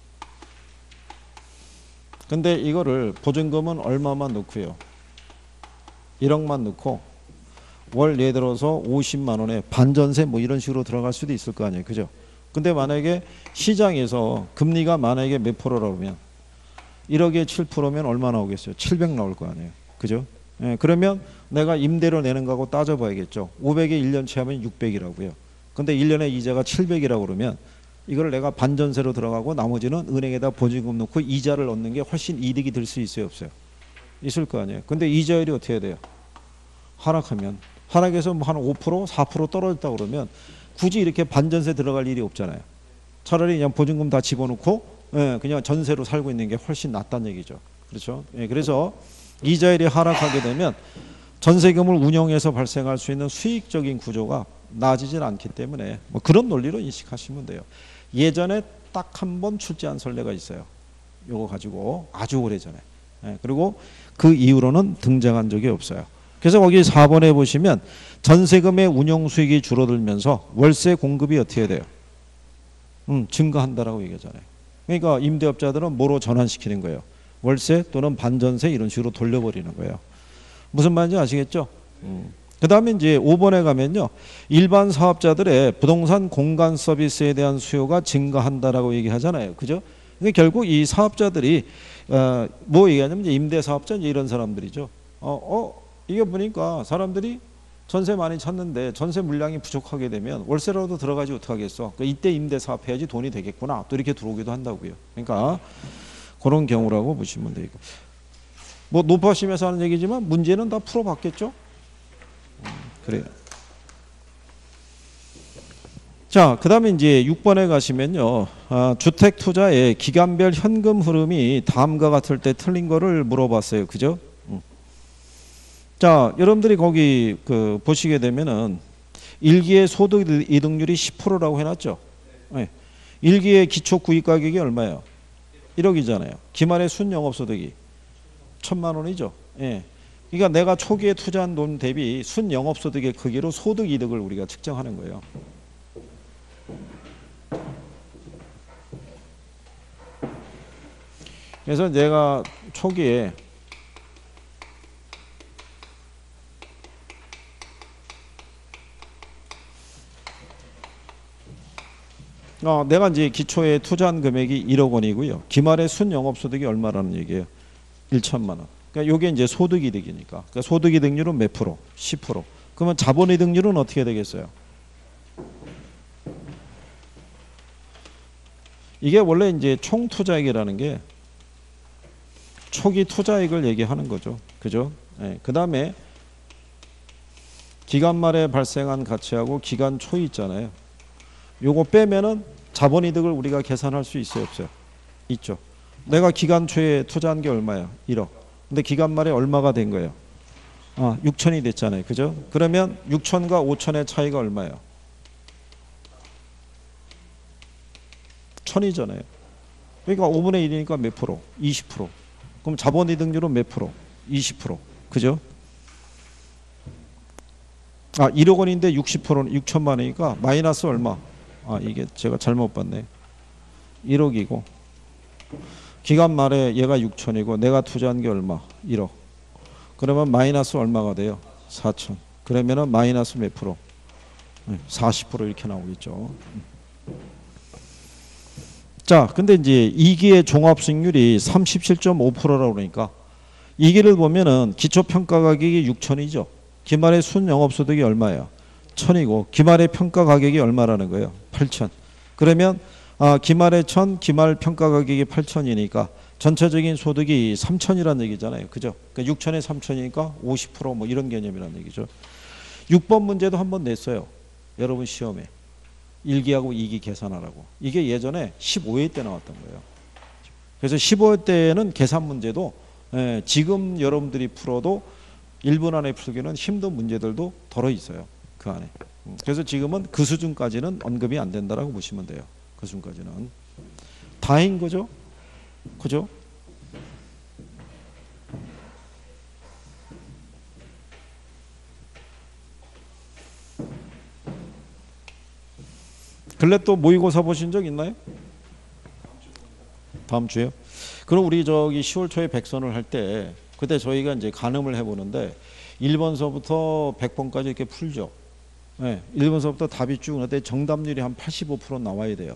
근데 이거를 보증금은 얼마만 넣고요, 일억만 넣고 월 예를 들어서 오십만 원에 반전세 뭐 이런 식으로 들어갈 수도 있을 거 아니에요, 그죠? 근데 만약에 시장에서 금리가 만약에 몇 프로라고 하면 일억에 칠 퍼센트면 얼마 나오겠어요? 칠백 나올 거 아니에요, 그죠? 예, 그러면 내가 임대료 내는 거하고 따져봐야겠죠. 오백에 일 년치 하면 육백이라고요. 근데 일 년에 이자가 칠백이라고 그러면 이걸 내가 반전세로 들어가고 나머지는 은행에다 보증금 넣고 이자를 얻는 게 훨씬 이득이 될 수 있어요, 없어요? 있을 거 아니에요. 근데 이자율이 어떻게 돼요? 하락하면, 하락해서 뭐 한 오 퍼센트, 사 퍼센트 떨어졌다 그러면 굳이 이렇게 반전세 들어갈 일이 없잖아요. 차라리 그냥 보증금 다 집어넣고 예, 그냥 전세로 살고 있는 게 훨씬 낫다는 얘기죠. 그렇죠? 예, 그래서 이자율이 하락하게 되면 전세금을 운영해서 발생할 수 있는 수익적인 구조가 나아지질 않기 때문에 뭐 그런 논리로 인식하시면 돼요. 예전에 딱 한 번 출제한 선례가 있어요. 요거 가지고 아주 오래전에. 예, 그리고 그 이후로는 등장한 적이 없어요. 그래서 거기 사 번에 보시면 전세금의 운영 수익이 줄어들면서 월세 공급이 어떻게 돼요? 음, 증가한다라고 얘기하잖아요. 그러니까 임대업자들은 뭐로 전환시키는 거예요? 월세 또는 반전세 이런 식으로 돌려버리는 거예요. 무슨 말인지 아시겠죠? 음. 그 다음에 이제 오 번에 가면요, 일반 사업자들의 부동산 공간 서비스에 대한 수요가 증가한다라고 얘기하잖아요, 그죠? 근데 결국 이 사업자들이 어, 뭐 얘기하냐면 이제 임대 사업자 이런 사람들이죠. 어, 어, 이게 보니까 사람들이 전세 많이 찾는데 전세 물량이 부족하게 되면 월세라도 들어가지 어떡하겠어. 그러니까 이때 임대 사업해야지 돈이 되겠구나. 또 이렇게 들어오기도 한다고요. 그러니까 그런 경우라고 보시면 되고. 뭐 높아심에서 하는 얘기지만 문제는 다 풀어봤겠죠. 음, 그래요. 자, 그 다음에 이제 육 번에 가시면요, 아, 주택 투자의 기간별 현금 흐름이 다음과 같을 때 틀린 거를 물어봤어요, 그죠? 음. 자, 여러분들이 거기 그 보시게 되면은 일기의 소득 이득률이 십 퍼센트라고 해놨죠. 네. 일기의 기초 구입 가격이 얼마예요? 일억이잖아요. 기말의 순영업소득이 천만 원이죠. 예. 그러니까 내가 초기에 투자한 돈 대비 순영업소득의 크기로 소득 이득을 우리가 측정하는 거예요. 그래서 내가 초기에 어, 내가 이제 기초에 투자한 금액이 일억 원이고요. 기말의 순영업소득이 얼마라는 얘기예요? 일천만 원. 그러니까 이게 이제 소득이득이니까. 그러니까 소득이득률은 몇 프로? 십 퍼센트. 그러면 자본이득률은 어떻게 되겠어요? 이게 원래 이제 총투자액이라는 게 초기 투자액을 얘기하는 거죠. 그죠? 네. 그 다음에 기간 말에 발생한 가치하고 기간 초이 있잖아요. 요거 빼면은 자본이득을 우리가 계산할 수 있어요, 없어요? 있죠. 내가 기간 초에 투자한 게 얼마야? 일억. 근데 기간 말에 얼마가 된 거예요? 아, 육천이 됐잖아요. 그죠? 그러면 육천과 오천의 차이가 얼마예요? 천이잖아요. 그러니까 오분의 일이니까 몇 프로? 이십 퍼센트. 그럼 자본이득률은 몇 프로? 이십 퍼센트. 그죠? 아, 일억 원인데 육십 퍼센트는 육천만 원이니까 마이너스 얼마? 아, 이게 제가 잘못 봤네. 일억이고 기간 말에 얘가 육천이고 내가 투자한 게 얼마? 일억. 그러면 마이너스 얼마가 돼요? 사천. 그러면은 마이너스 몇 프로? 사십 퍼센트 이렇게 나오겠죠. 자, 근데 이제 이 기의 종합수익률이 삼십칠 점 오 퍼센트라고 그러니까 이 기를 보면은 기초평가 가격이 육천이죠. 기말의 순영업소득이 얼마예요? 천이고 기말의 평가 가격이 얼마라는 거예요? 팔천. 그러면 아, 기말의 천, 기말 평가 가격이 팔천이니까 전체적인 소득이 삼천이라는 얘기잖아요. 그죠? 그러니까 육천에 삼천이니까 오십 퍼센트 뭐 이런 개념이라는 얘기죠. 육 번 문제도 한번 냈어요. 여러분 시험에. 일 기하고 이 기 계산하라고. 이게 예전에 십오 회 때 나왔던 거예요. 그래서 십오 회 때는 계산 문제도 예, 지금 여러분들이 풀어도 일 분 안에 풀기는 힘든 문제들도 덜어 있어요. 그 안에. 그래서 지금은 그 수준까지는 언급이 안 된다라고 보시면 돼요. 그 수준까지는. 다인 거죠? 그죠? 근래 또 모의고사 보신 적 있나요? 다음 주에요? 그럼 우리 저기 시월 초에 백선을 할 때 그때 저희가 이제 가늠을 해보는데 일 번서부터 백 번까지 이렇게 풀죠. 네, 일 번서부터 답이 쭉 나올 때 정답률이 한 팔십오 퍼센트 나와야 돼요.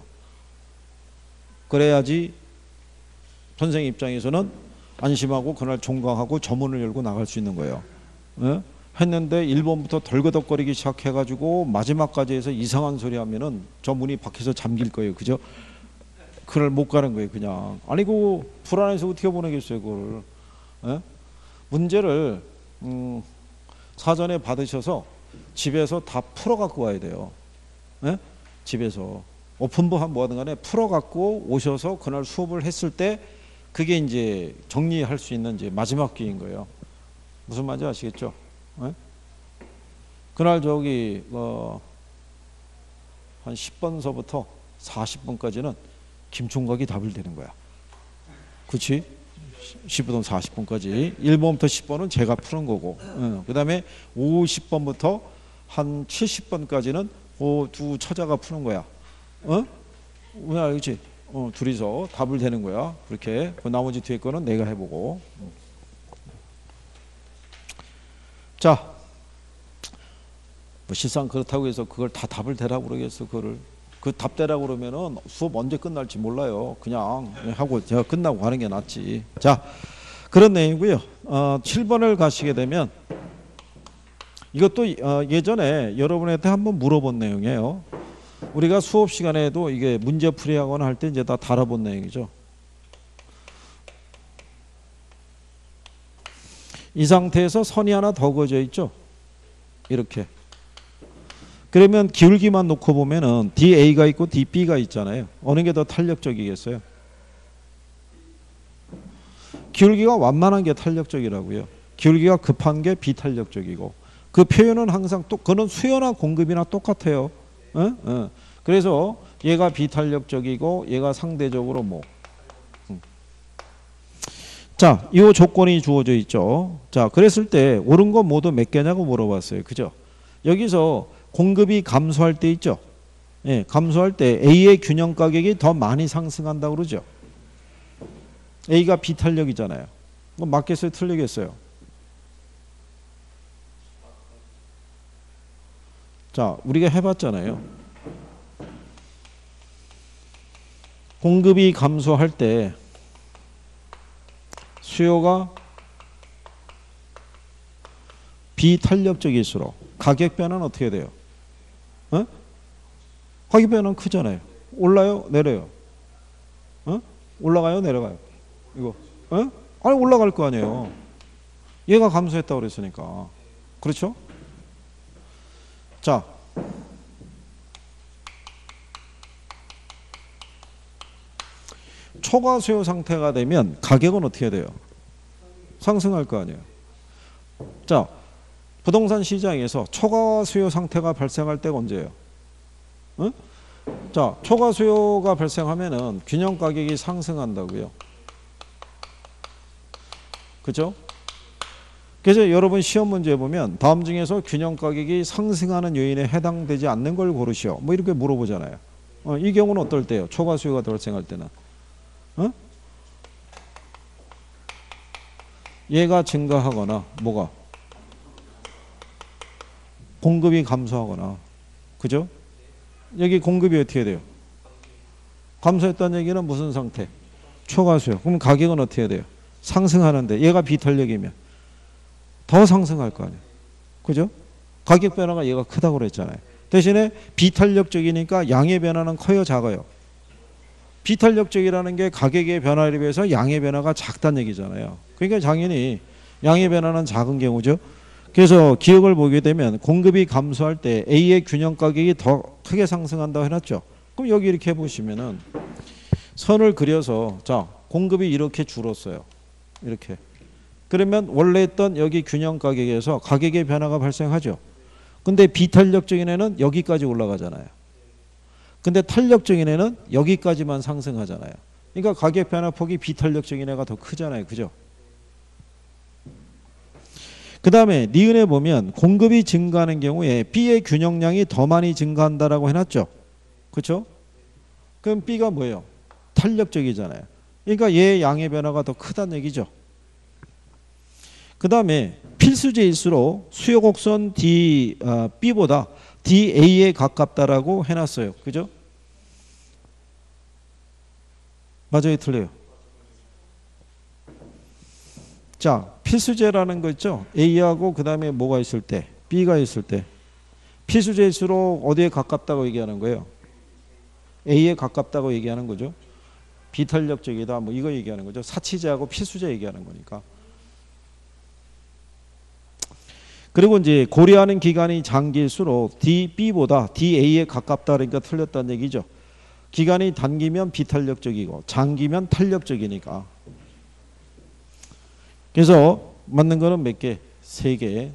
그래야지 선생님 입장에서는 안심하고 그날 종강하고 저문을 열고 나갈 수 있는 거예요. 네? 했는데 일 번부터 덜거덕거리기 시작해가지고 마지막까지 해서 이상한 소리 하면은 저 문이 밖에서 잠길 거예요. 그죠? 그날 못 가는 거예요. 그냥. 아니고 불안해서 어떻게 보내겠어요. 그걸. 에? 문제를 음, 사전에 받으셔서 집에서 다 풀어 갖고 와야 돼요. 에? 집에서 오픈부 뭐하든 간에 풀어 갖고 오셔서 그날 수업을 했을 때 그게 이제 정리할 수 있는 이제 마지막 기회인 거예요. 무슨 말인지 아시겠죠? 에? 그날 저기 어, 한 십 번서부터 사십 번까지는 김총각이 답을 대는 거야. 그렇지? 십 번부터 사십 번까지 일 번부터 십 번은 제가 푸는 거고 어, 그 다음에 오십 번부터 한 칠십 번까지는 어, 두 처자가 푸는 거야. 어? 왜 알겠지? 어, 둘이서 답을 대는 거야. 그렇게 그 나머지 뒤에 거는 내가 해보고. 자, 뭐 실상 그렇다고 해서 그걸 다 답을 대라고 그러겠어. 그거를 그 답 대라고 그러면은 수업 언제 끝날지 몰라요. 그냥 하고 제가 끝나고 가는 게 낫지. 자, 그런 내용이고요. 어, 칠 번을 가시게 되면 이것도 어, 예전에 여러분한테 한번 물어본 내용이에요. 우리가 수업 시간에도 이게 문제 풀이하거나 할 때 이제 다 다뤄본 내용이죠. 이 상태에서 선이 하나 더 그어져 있죠. 이렇게. 그러면 기울기만 놓고 보면은 디에이가 있고 디비가 있잖아요. 어느 게 더 탄력적이겠어요? 기울기가 완만한 게 탄력적이라고요. 기울기가 급한 게 비탄력적이고 그 표현은 항상 또 그는 수요나 공급이나 똑같아요. 어? 어. 그래서 얘가 비탄력적이고 얘가 상대적으로 뭐 음. 자, 이 조건이 주어져 있죠. 자, 그랬을 때 옳은 거 모두 몇 개냐고 물어봤어요. 그죠? 여기서 공급이 감소할 때 있죠. 예, 감소할 때 A의 균형 가격이 더 많이 상승한다고 그러죠. A가 비탄력이잖아요. 뭐 맞겠어요? 틀리겠어요? 자, 우리가 해봤잖아요. 공급이 감소할 때 수요가 비탄력적일수록 가격 변화는 어떻게 돼요? 어? 가격 변화는 크잖아요. 올라요? 내려요? 어? 올라가요? 내려가요? 이거 어? 아니 올라갈 거 아니에요. 얘가 감소했다고 그랬으니까. 그렇죠? 자, 초과 수요 상태가 되면 가격은 어떻게 돼요? 상승할 거 아니에요. 자, 부동산 시장에서 초과 수요 상태가 발생할 때가 언제예요? 어? 자, 초과 수요가 발생하면은 균형 가격이 상승한다고요. 그죠? 그래서 여러분 시험 문제 보면 다음 중에서 균형 가격이 상승하는 요인에 해당되지 않는 걸 고르시오. 뭐 이렇게 물어보잖아요. 어, 이 경우는 어떨 때요? 초과 수요가 발생할 때는. 어? 얘가 증가하거나 뭐가? 공급이 감소하거나. 그죠? 여기 공급이 어떻게 돼요? 감소했다는 얘기는 무슨 상태? 초과 수요. 그럼 가격은 어떻게 돼요? 상승하는데 얘가 비탄력이면 더 상승할 거 아니에요. 그죠? 가격 변화가 얘가 크다고 그랬잖아요. 대신에 비탄력적이니까 양의 변화는 커요, 작아요? 비탄력적이라는 게 가격의 변화에 비해서 양의 변화가 작다는 얘기잖아요. 그러니까 당연히 양의 변화는 작은 경우죠. 그래서 기억을 보게 되면 공급이 감소할 때 A의 균형 가격이 더 크게 상승한다고 해놨죠. 그럼 여기 이렇게 해보시면은 선을 그려서 자 공급이 이렇게 줄었어요. 이렇게. 그러면 원래 있던 여기 균형 가격에서 가격의 변화가 발생하죠. 근데 비탄력적인 애는 여기까지 올라가잖아요. 근데 탄력적인 애는 여기까지만 상승하잖아요. 그러니까 가격 변화폭이 비탄력적인 애가 더 크잖아요. 그죠? 그 다음에 니은에 보면 공급이 증가하는 경우에 B의 균형량이 더 많이 증가한다라고 해놨죠. 그렇죠? 그럼 B가 뭐예요? 탄력적이잖아요. 그러니까 얘의 양의 변화가 더 크다는 얘기죠. 그 다음에 필수제일수록 수요 곡선 D, 어, B보다 디에이에 가깝다라고 해놨어요. 그죠? 맞아요, 틀려요? 자, 필수제라는 거 있죠? A하고 그 다음에 뭐가 있을 때? B가 있을 때. 필수제일수록 어디에 가깝다고 얘기하는 거예요? A에 가깝다고 얘기하는 거죠. 비탄력적이다 뭐 이거 얘기하는 거죠. 사치제하고 필수제 얘기하는 거니까. 그리고 이제 고려하는 기간이 장기일수록 디 비보다 디 에이에 가깝다 그러니까 틀렸다는 얘기죠. 기간이 단기면 비탄력적이고 장기면 탄력적이니까. 그래서 맞는 거는 몇 개? 세 개.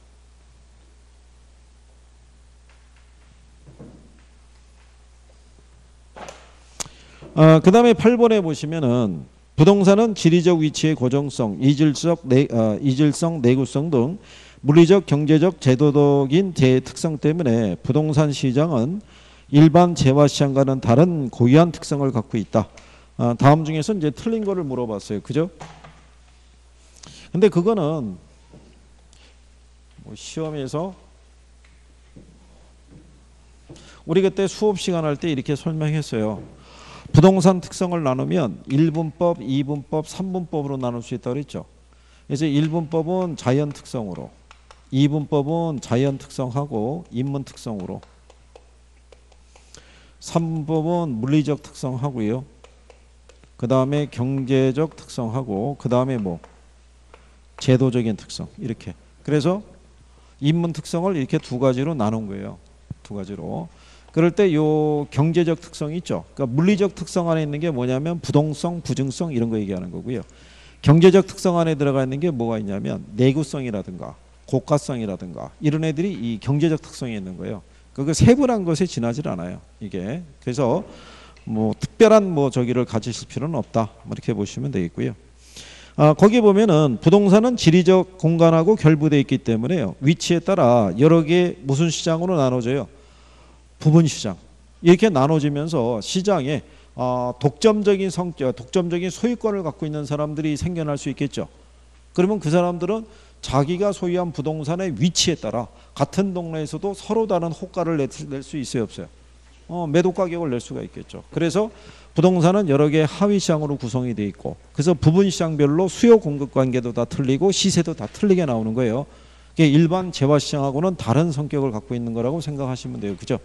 어, 그 다음에 팔 번에 보시면은 부동산은 지리적 위치의 고정성, 이질적, 내, 어, 이질성, 내구성 등 물리적, 경제적, 제도적인 제 특성 때문에 부동산 시장은 일반 재화 시장과는 다른 고유한 특성을 갖고 있다. 어, 다음 중에서 이제 틀린 거를 물어봤어요. 그죠? 근데 그거는 뭐 시험에서 우리 그때 수업 시간 할 때 이렇게 설명했어요. 부동산 특성을 나누면 일 분법, 이 분법, 삼 분법으로 나눌 수 있다고 그랬죠. 그래서 일 분법은 자연 특성으로, 이 분법은 자연 특성하고 인문 특성으로, 삼 분법은 물리적 특성하고요. 그 다음에 경제적 특성하고 그 다음에 뭐 제도적인 특성 이렇게. 그래서 인문 특성을 이렇게 두 가지로 나눈 거예요. 두 가지로. 그럴 때 요 경제적 특성이 있죠. 그러니까 물리적 특성 안에 있는 게 뭐냐면 부동성, 부증성 이런 거 얘기하는 거고요. 경제적 특성 안에 들어가 있는 게 뭐가 있냐면 내구성이라든가 고가성이라든가 이런 애들이 이 경제적 특성이 있는 거예요. 그 세분한 것에 지나질 않아요. 이게. 그래서 뭐 특별한 뭐 저기를 가지실 필요는 없다. 이렇게 보시면 되겠고요. 아, 거기 보면은 부동산은 지리적 공간하고 결부되어 있기 때문에요. 위치에 따라 여러 개 무슨 시장으로 나눠져요? 부분 시장. 이렇게 나눠지면서 시장에 어, 독점적인 성격, 독점적인 소유권을 갖고 있는 사람들이 생겨날 수 있겠죠. 그러면 그 사람들은 자기가 소유한 부동산의 위치에 따라 같은 동네에서도 서로 다른 호가를 낼 수 있어요, 없어요? 어, 매도 가격을 낼 수가 있겠죠. 그래서 부동산은 여러 개의 하위 시장으로 구성이 되어 있고, 그래서 부분 시장별로 수요 공급 관계도 다 틀리고 시세도 다 틀리게 나오는 거예요. 이게 일반 재화 시장하고는 다른 성격을 갖고 있는 거라고 생각하시면 돼요. 그죠?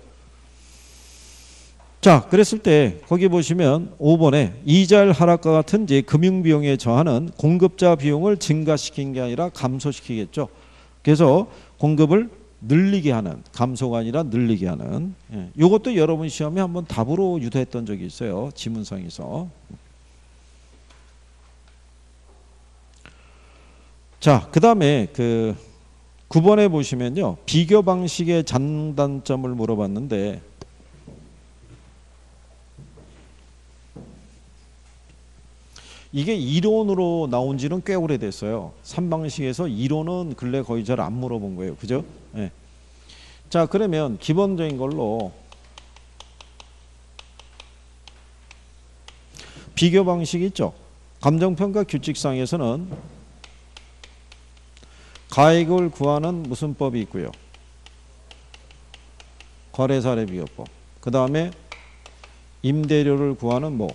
자, 그랬을 때 거기 보시면 오 번에 이자율 하락과 같은 이제 금융 비용에 저하는 공급자 비용을 증가시킨 게 아니라 감소시키겠죠. 그래서 공급을 늘리게 하는, 감소가 아니라 늘리게 하는. 예. 이것도 여러분 시험에 한번 답으로 유도했던 적이 있어요. 지문상에서. 자, 그 다음에 그 구 번에 보시면요. 비교 방식의 장단점을 물어봤는데 이게 이론으로 나온 지는 꽤 오래됐어요. 삼 방식에서 이론은 근래 거의 잘 안 물어본 거예요. 그죠? 네. 자, 그러면 기본적인 걸로 비교 방식 있죠. 감정평가 규칙상에서는 가액을 구하는 무슨 법이 있고요. 거래사례 비교법. 그 다음에 임대료를 구하는 뭐.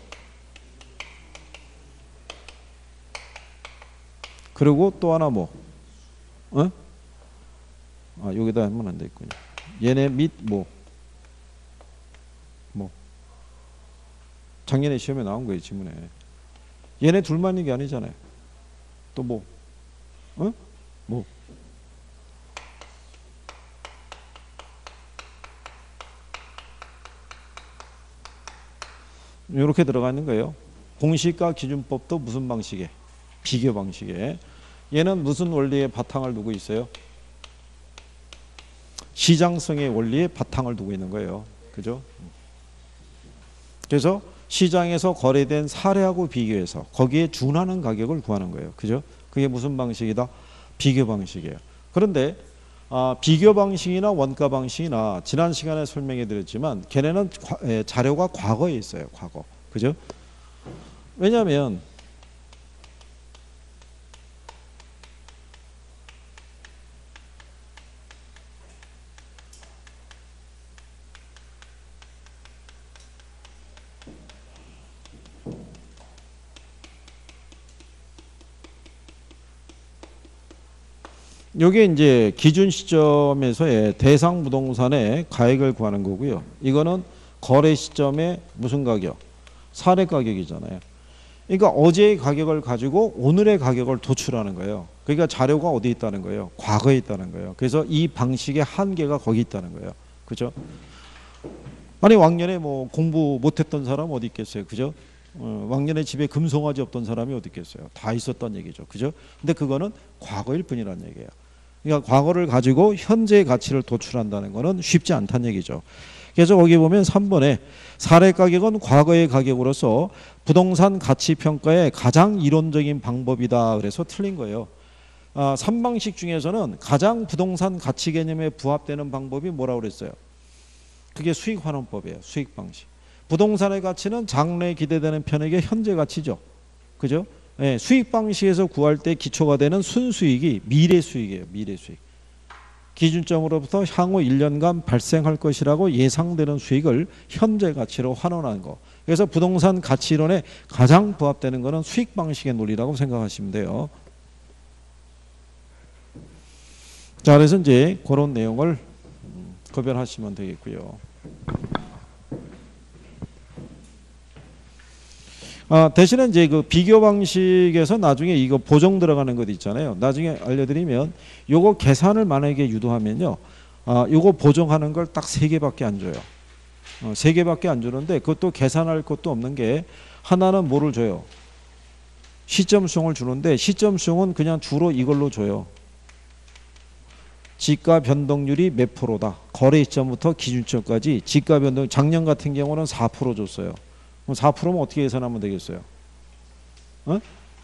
그리고 또 하나 뭐. 어? 아, 여기다 하면 안 되겠군요. 얘네 및 뭐. 뭐. 작년에 시험에 나온 거예요, 지문에. 얘네 둘만 있는 게 아니잖아요. 또 뭐. 어? 뭐. 이렇게 들어가 있는 거예요. 공시가 기준법도 무슨 방식에? 비교 방식에. 얘는 무슨 원리에 바탕을 두고 있어요? 시장성의 원리에 바탕을 두고 있는 거예요. 그죠? 그래서 시장에서 거래된 사례하고 비교해서 거기에 준하는 가격을 구하는 거예요. 그죠? 그게 무슨 방식이다? 비교 방식이에요. 그런데 아, 비교 방식이나 원가 방식이나 지난 시간에 설명해 드렸지만 걔네는 과, 에, 자료가 과거에 있어요. 과거. 그죠? 왜냐하면 요게 이제 기준 시점에서의 대상 부동산의 가액을 구하는 거고요. 이거는 거래 시점의 무슨 가격? 사례 가격이잖아요. 그러니까 어제의 가격을 가지고 오늘의 가격을 도출하는 거예요. 그러니까 자료가 어디 있다는 거예요? 과거에 있다는 거예요. 그래서 이 방식의 한계가 거기 있다는 거예요. 그죠? 아니 왕년에 뭐 공부 못했던 사람 어디 있겠어요? 그죠? 어, 왕년에 집에 금송아지 없던 사람이 어디 있겠어요? 다 있었던 얘기죠. 그죠? 근데 그거는 과거일 뿐이라는 얘기예요. 그러니까 과거를 가지고 현재의 가치를 도출한다는 것은 쉽지 않다는 얘기죠. 그래서 거기 보면 삼 번에 사례 가격은 과거의 가격으로서 부동산 가치 평가의 가장 이론적인 방법이다. 그래서 틀린 거예요. 아, 삼 방식 중에서는 가장 부동산 가치 개념에 부합되는 방법이 뭐라고 그랬어요? 그게 수익 환원법이에요. 수익 방식. 부동산의 가치는 장래에 기대되는 편익의 현재 가치죠. 그죠? 네, 수익 방식에서 구할 때 기초가 되는 순수익이 미래 수익이에요. 미래 수익. 기준점으로부터 향후 일 년간 발생할 것이라고 예상되는 수익을 현재 가치로 환원하는 거. 그래서 부동산 가치 이론에 가장 부합되는 것은 수익 방식의 논리라고 생각하시면 돼요. 자, 그래서 이제 그런 내용을 구별하시면 되겠고요. 아, 대신에 이제 그 비교 방식에서 나중에 이거 보정 들어가는 것 있잖아요. 나중에 알려드리면 요거 계산을 만약에 유도하면요. 아, 요거 보정하는 걸 딱 세 개밖에 안 줘요. 어, 세 개밖에 안 주는데 그것도 계산할 것도 없는 게 하나는 뭐를 줘요? 시점 수용을 주는데 시점 수용은 그냥 주로 이걸로 줘요. 지가 변동률이 몇 프로다. 거래 시점부터 기준점까지 지가 변동, 작년 같은 경우는 사 퍼센트 줬어요. 그럼 사 퍼센트면 어떻게 계산하면 되겠어요? 어?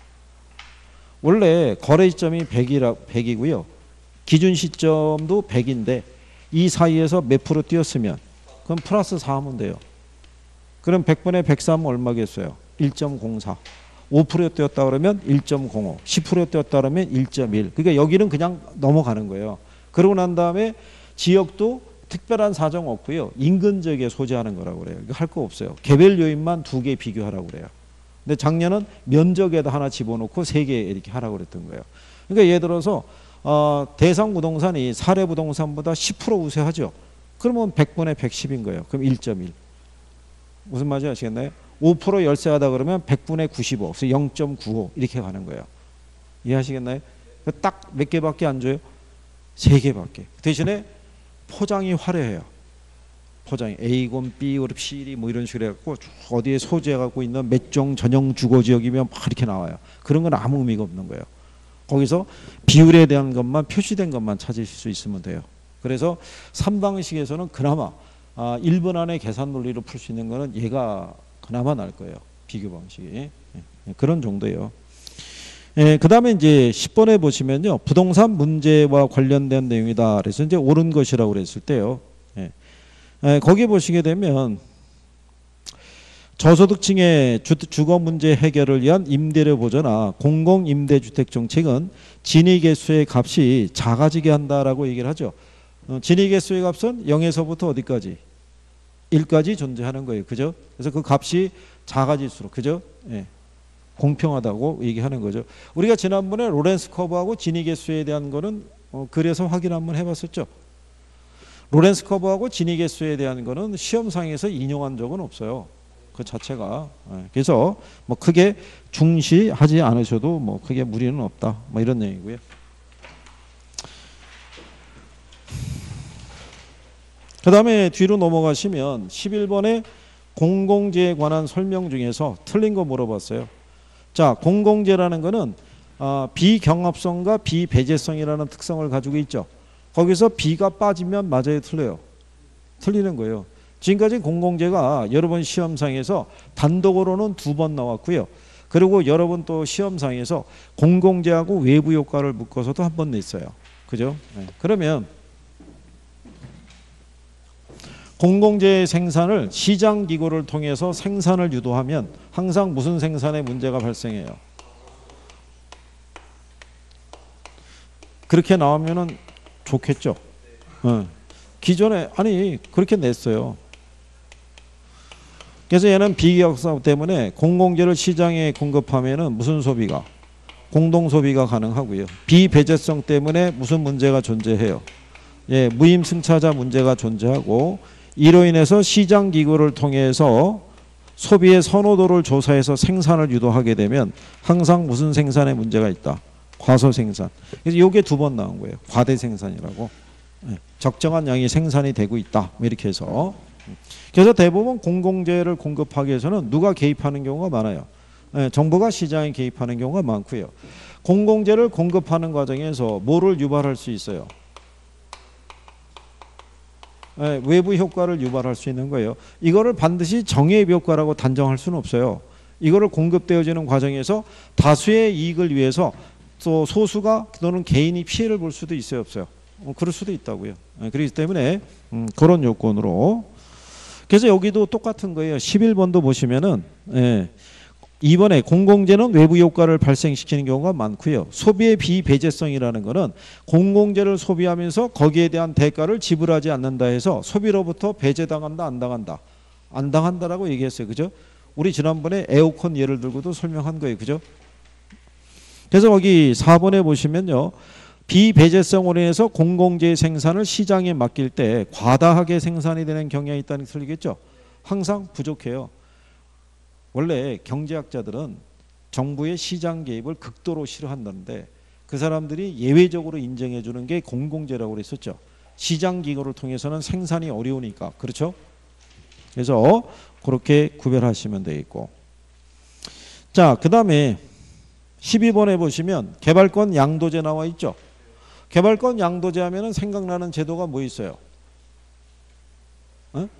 원래 거래 시점이 백이라, 백이고요. 기준 시점도 백인데 이 사이에서 몇 프로 뛰었으면 그럼 플러스 사 하면 돼요. 그럼 백 분의 백삼은 얼마겠어요? 일 점 공사. 오 퍼센트 뛰었다 그러면 일 점 공오. 십 퍼센트 뛰었다 그러면 일 점 일. 그러니까 여기는 그냥 넘어가는 거예요. 그러고 난 다음에 지역도 특별한 사정 없고요. 인근 지역에 소재하는 거라고 그래요. 이거 할 거 없어요. 개별 요인만 두 개 비교하라고 그래요. 근데 작년은 면적에다 하나 집어넣고 세 개 이렇게 하라고 그랬던 거예요. 그러니까 예를 들어서 어, 대상 부동산이 사례 부동산보다 십 퍼센트 우세하죠. 그러면 백 분의 백십인 거예요. 그럼 일 점 일. 무슨 말인지 아시겠나요? 오 퍼센트 열세하다 그러면 백 분의 구십오. 그래서 영 점 구오 이렇게 가는 거예요. 이해하시겠나요? 딱 몇 개밖에 안 줘요? 세 개밖에. 대신에 포장이 화려해요. 포장이 A군, B그룹, C리 뭐 이런 식으로 해갖고 어디에 소재하고 있는 몇 종 전용 주거 지역이면 막 이렇게 나와요. 그런 건 아무 의미가 없는 거예요. 거기서 비율에 대한 것만 표시된 것만 찾으실 수 있으면 돼요. 그래서 삼 방식에서는 그나마 아, 일 분 안에 계산 논리로 풀 수 있는 거는 얘가 그나마 나을 거예요. 비교 방식이. 예, 그런 정도예요. 예, 그 다음에 이제 십 번에 보시면요. 부동산 문제와 관련된 내용이다. 그래서 이제 옳은 것이라고 그랬을 때요. 예, 예, 거기 보시게 되면 저소득층의 주, 주거 문제 해결을 위한 임대료 보조나 공공임대주택 정책은 진위계수의 값이 작아지게 한다라고 얘기를 하죠. 어, 진위계수의 값은 영에서부터 어디까지? 일까지 존재하는 거예요. 그죠? 그래서 그 값이 작아질수록, 그죠? 예. 공평하다고 얘기하는 거죠. 우리가 지난번에 로렌스 커브하고 진위계수에 대한 거는 어, 그래서 확인 한번 해봤었죠. 로렌스 커브하고 진위계수에 대한 거는 시험상에서 인용한 적은 없어요. 그 자체가. 예. 그래서 뭐 크게 중시하지 않으셔도 뭐 크게 무리는 없다. 뭐 이런 얘기고요. 그 다음에 뒤로 넘어가시면 십일 번에 공공재에 관한 설명 중에서 틀린 거 물어봤어요. 자, 공공재라는 거는 어, 비경합성과 비배제성이라는 특성을 가지고 있죠. 거기서 비가 빠지면 맞아요, 틀려요? 틀리는 거예요. 지금까지 공공재가 여러분 시험상에서 단독으로는 두 번 나왔고요. 그리고 여러분 또 시험상에서 공공재하고 외부 효과를 묶어서도 한 번 냈어요. 그죠? 네. 그러면 공공재의 생산을 시장기구를 통해서 생산을 유도하면 항상 무슨 생산에 문제가 발생해요? 그렇게 나오면은 좋겠죠. 어. 기존에 아니 그렇게 냈어요. 그래서 얘는 비경합성 때문에 공공재를 시장에 공급하면은 무슨 소비가? 공동소비가 가능하고요. 비배제성 때문에 무슨 문제가 존재해요? 예, 무임승차자 문제가 존재하고 이로 인해서 시장기구를 통해서 소비의 선호도를 조사해서 생산을 유도하게 되면 항상 무슨 생산에 문제가 있다? 과소생산. 그래서 이게 두 번 나온 거예요. 과대생산이라고. 예, 적정한 양이 생산이 되고 있다. 이렇게 해서. 그래서 대부분 공공재를 공급하기 위해서는 누가 개입하는 경우가 많아요. 예, 정부가 시장에 개입하는 경우가 많고요. 공공재를 공급하는 과정에서 뭐를 유발할 수 있어요? 예, 외부 효과를 유발할 수 있는 거예요. 이거를 반드시 정해입 효과라고 단정할 수는 없어요. 이거를 공급되어지는 과정에서 다수의 이익을 위해서 또 소수가 또는 개인이 피해를 볼 수도 있어요, 없어요? 어, 그럴 수도 있다고요. 예, 그렇기 때문에 음, 그런 요건으로. 그래서 여기도 똑같은 거예요. 십일 번도 보시면은 예, 이번에 공공재는 외부 효과를 발생시키는 경우가 많고요. 소비의 비배제성이라는 것은 공공재를 소비하면서 거기에 대한 대가를 지불하지 않는다 해서 소비로부터 배제당한다, 안 당한다? 안 당한다라고 얘기했어요. 그죠? 우리 지난번에 에어컨 예를 들고도 설명한 거예요. 그죠? 그래서 거기 사 번에 보시면요. 비배제성으로 인해서 공공재 생산을 시장에 맡길 때 과다하게 생산이 되는 경향이 있다는 게 틀리겠죠? 항상 부족해요. 원래 경제학자들은 정부의 시장 개입을 극도로 싫어한다는데 그 사람들이 예외적으로 인정해 주는 게 공공재라고 그랬었죠. 시장 기구를 통해서는 생산이 어려우니까. 그렇죠? 그래서 그렇게 구별하시면 되겠고. 자, 그 다음에 십이 번에 보시면 개발권 양도제 나와 있죠. 개발권 양도제 하면은 생각나는 제도가 뭐 있어요? 어?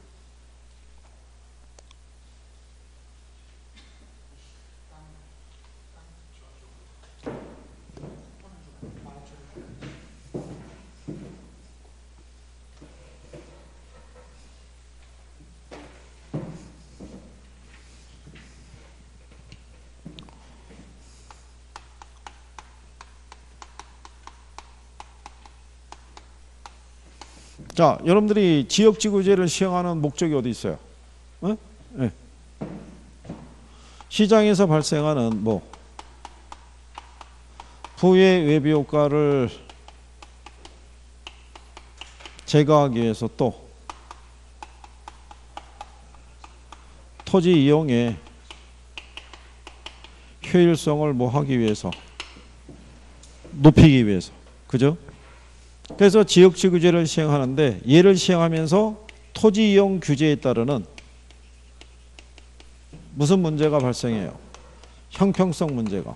자, 여러분들이 지역지구제를 시행하는 목적이 어디 있어요? 어? 네. 시장에서 발생하는 뭐 부의 외부 효과를 제거하기 위해서 또 토지 이용의 효율성을 뭐 하기 위해서 높이기 위해서. 그죠? 그래서 지역지구제를 시행하는데 얘를 시행하면서 토지 이용 규제에 따르는 무슨 문제가 발생해요? 형평성 문제가.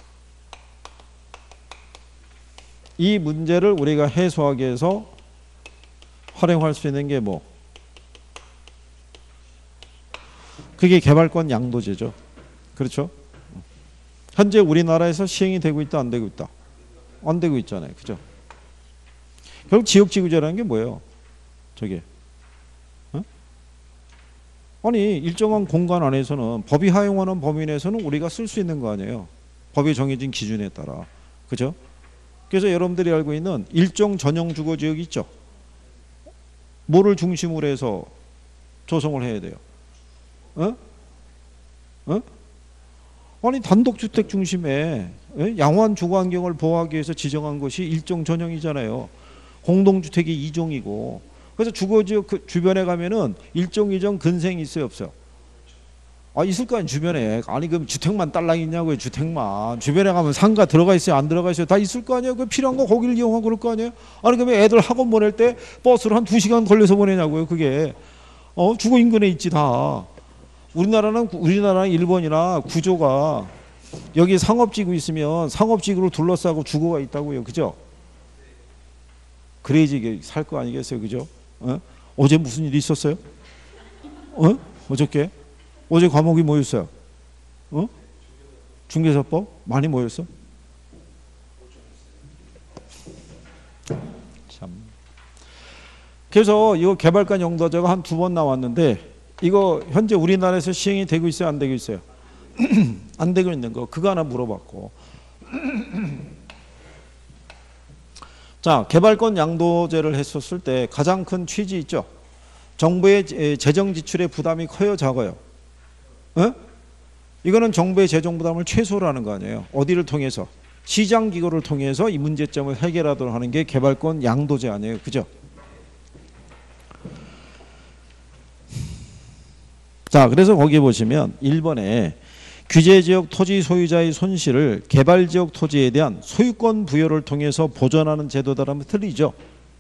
이 문제를 우리가 해소하기 위해서 활용할 수 있는 게 뭐? 그게 개발권 양도제죠. 그렇죠? 현재 우리나라에서 시행이 되고 있다, 안 되고 있다? 안 되고 있잖아요. 그죠? 결국 지역지구제라는 게 뭐예요? 저게. 어? 아니, 일정한 공간 안에서는 법이 허용하는 범위 내에서는 우리가 쓸 수 있는 거 아니에요. 법이 정해진 기준에 따라. 그죠? 그래서 여러분들이 알고 있는 일정 전용 주거 지역 있죠? 뭐를 중심으로 해서 조성을 해야 돼요? 어? 어? 아니, 단독주택 중심에 양호한 주거 환경을 보호하기 위해서 지정한 것이 일정 전용이잖아요. 공동주택이 이 종이고. 그래서 주거지역 그 주변에 가면은 일정 이정 근생이 있어요, 없어요? 아, 있을 거 아니에요, 주변에. 아니, 그럼 주택만 딸랑 있냐고요, 주택만. 주변에 가면 상가 들어가 있어요, 안 들어가 있어요? 다 있을 거 아니에요? 그 필요한 거 거기를 이용하고 그럴 거 아니에요? 아니, 그러면 애들 학원 보낼 때 버스로 한 두 시간 걸려서 보내냐고요, 그게. 어, 주거 인근에 있지, 다. 우리나라는, 우리나라랑 일본이나 구조가 여기 상업지구 있으면 상업지구를 둘러싸고 주거가 있다고요, 그죠? 그래야지 살 거 아니겠어요, 그죠? 어? 어제 무슨 일이 있었어요? 어? 어저께? 어제 과목이 뭐였어요? 어? 중개사법? 많이 모였어? 참. 그래서 이거 개발권 용도제가 한 두 번 나왔는데 이거 현재 우리나라에서 시행이 되고 있어요, 안 되고 있어요? 안 되고 있는 거 그거 하나 물어봤고. 자, 개발권 양도제를 했었을 때 가장 큰 취지 있죠? 정부의 재정 지출의 부담이 커요, 작아요? 어? 이거는 정부의 재정 부담을 최소로 하는 거 아니에요? 어디를 통해서? 시장 기구를 통해서 이 문제점을 해결하도록 하는 게 개발권 양도제 아니에요, 그죠? 자, 그래서 거기 보시면 일 번에 규제지역 토지 소유자의 손실을 개발지역 토지에 대한 소유권 부여를 통해서 보전하는 제도다라면 틀리죠.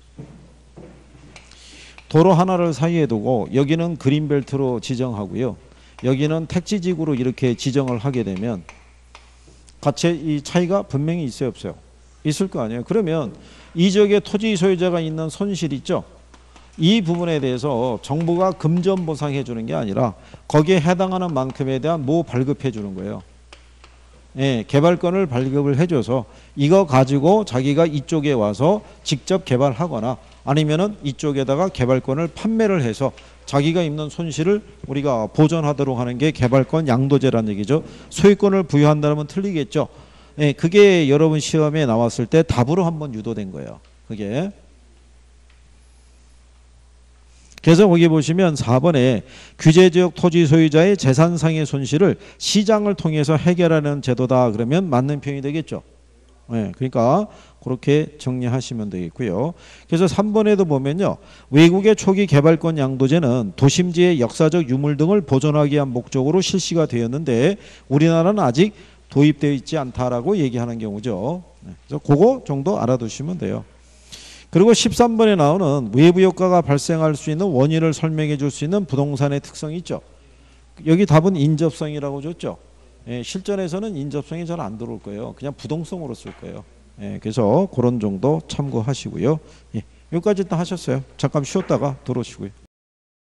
도로 하나를 사이에 두고 여기는 그린벨트로 지정하고요, 여기는 택지지구로 이렇게 지정을 하게 되면 같이 이 차이가 분명히 있어요, 없어요? 있을 거 아니에요. 그러면 이 지역에 토지 소유자가 있는 손실 있죠? 이 부분에 대해서 정부가 금전 보상해 주는 게 아니라 거기에 해당하는 만큼에 대한 뭐 발급해 주는 거예요. 예, 개발권을 발급을 해줘서 이거 가지고 자기가 이쪽에 와서 직접 개발하거나 아니면은 이쪽에다가 개발권을 판매를 해서 자기가 입는 손실을 우리가 보전하도록 하는 게 개발권 양도제라는 얘기죠. 소유권을 부여한다면 틀리겠죠. 예, 그게 여러분 시험에 나왔을 때 답으로 한번 유도된 거예요, 그게. 그래서 거기 보시면 사 번에 규제지역 토지 소유자의 재산상의 손실을 시장을 통해서 해결하는 제도다 그러면 맞는 표현이 되겠죠. 네, 그러니까 그렇게 정리하시면 되겠고요. 그래서 삼 번에도 보면요, 외국의 초기 개발권 양도제는 도심지의 역사적 유물 등을 보존하기 위한 목적으로 실시가 되었는데 우리나라는 아직 도입되어 있지 않다라고 얘기하는 경우죠. 네, 그래서 그거 정도 알아두시면 돼요. 그리고 십삼 번에 나오는 외부 효과가 발생할 수 있는 원인을 설명해 줄 수 있는 부동산의 특성이 있죠. 여기 답은 인접성이라고 줬죠. 예, 실전에서는 인접성이 잘 안 들어올 거예요. 그냥 부동성으로 쓸 거예요. 예, 그래서 그런 정도 참고하시고요. 예, 여기까지 다 하셨어요. 잠깐 쉬었다가 들어오시고요.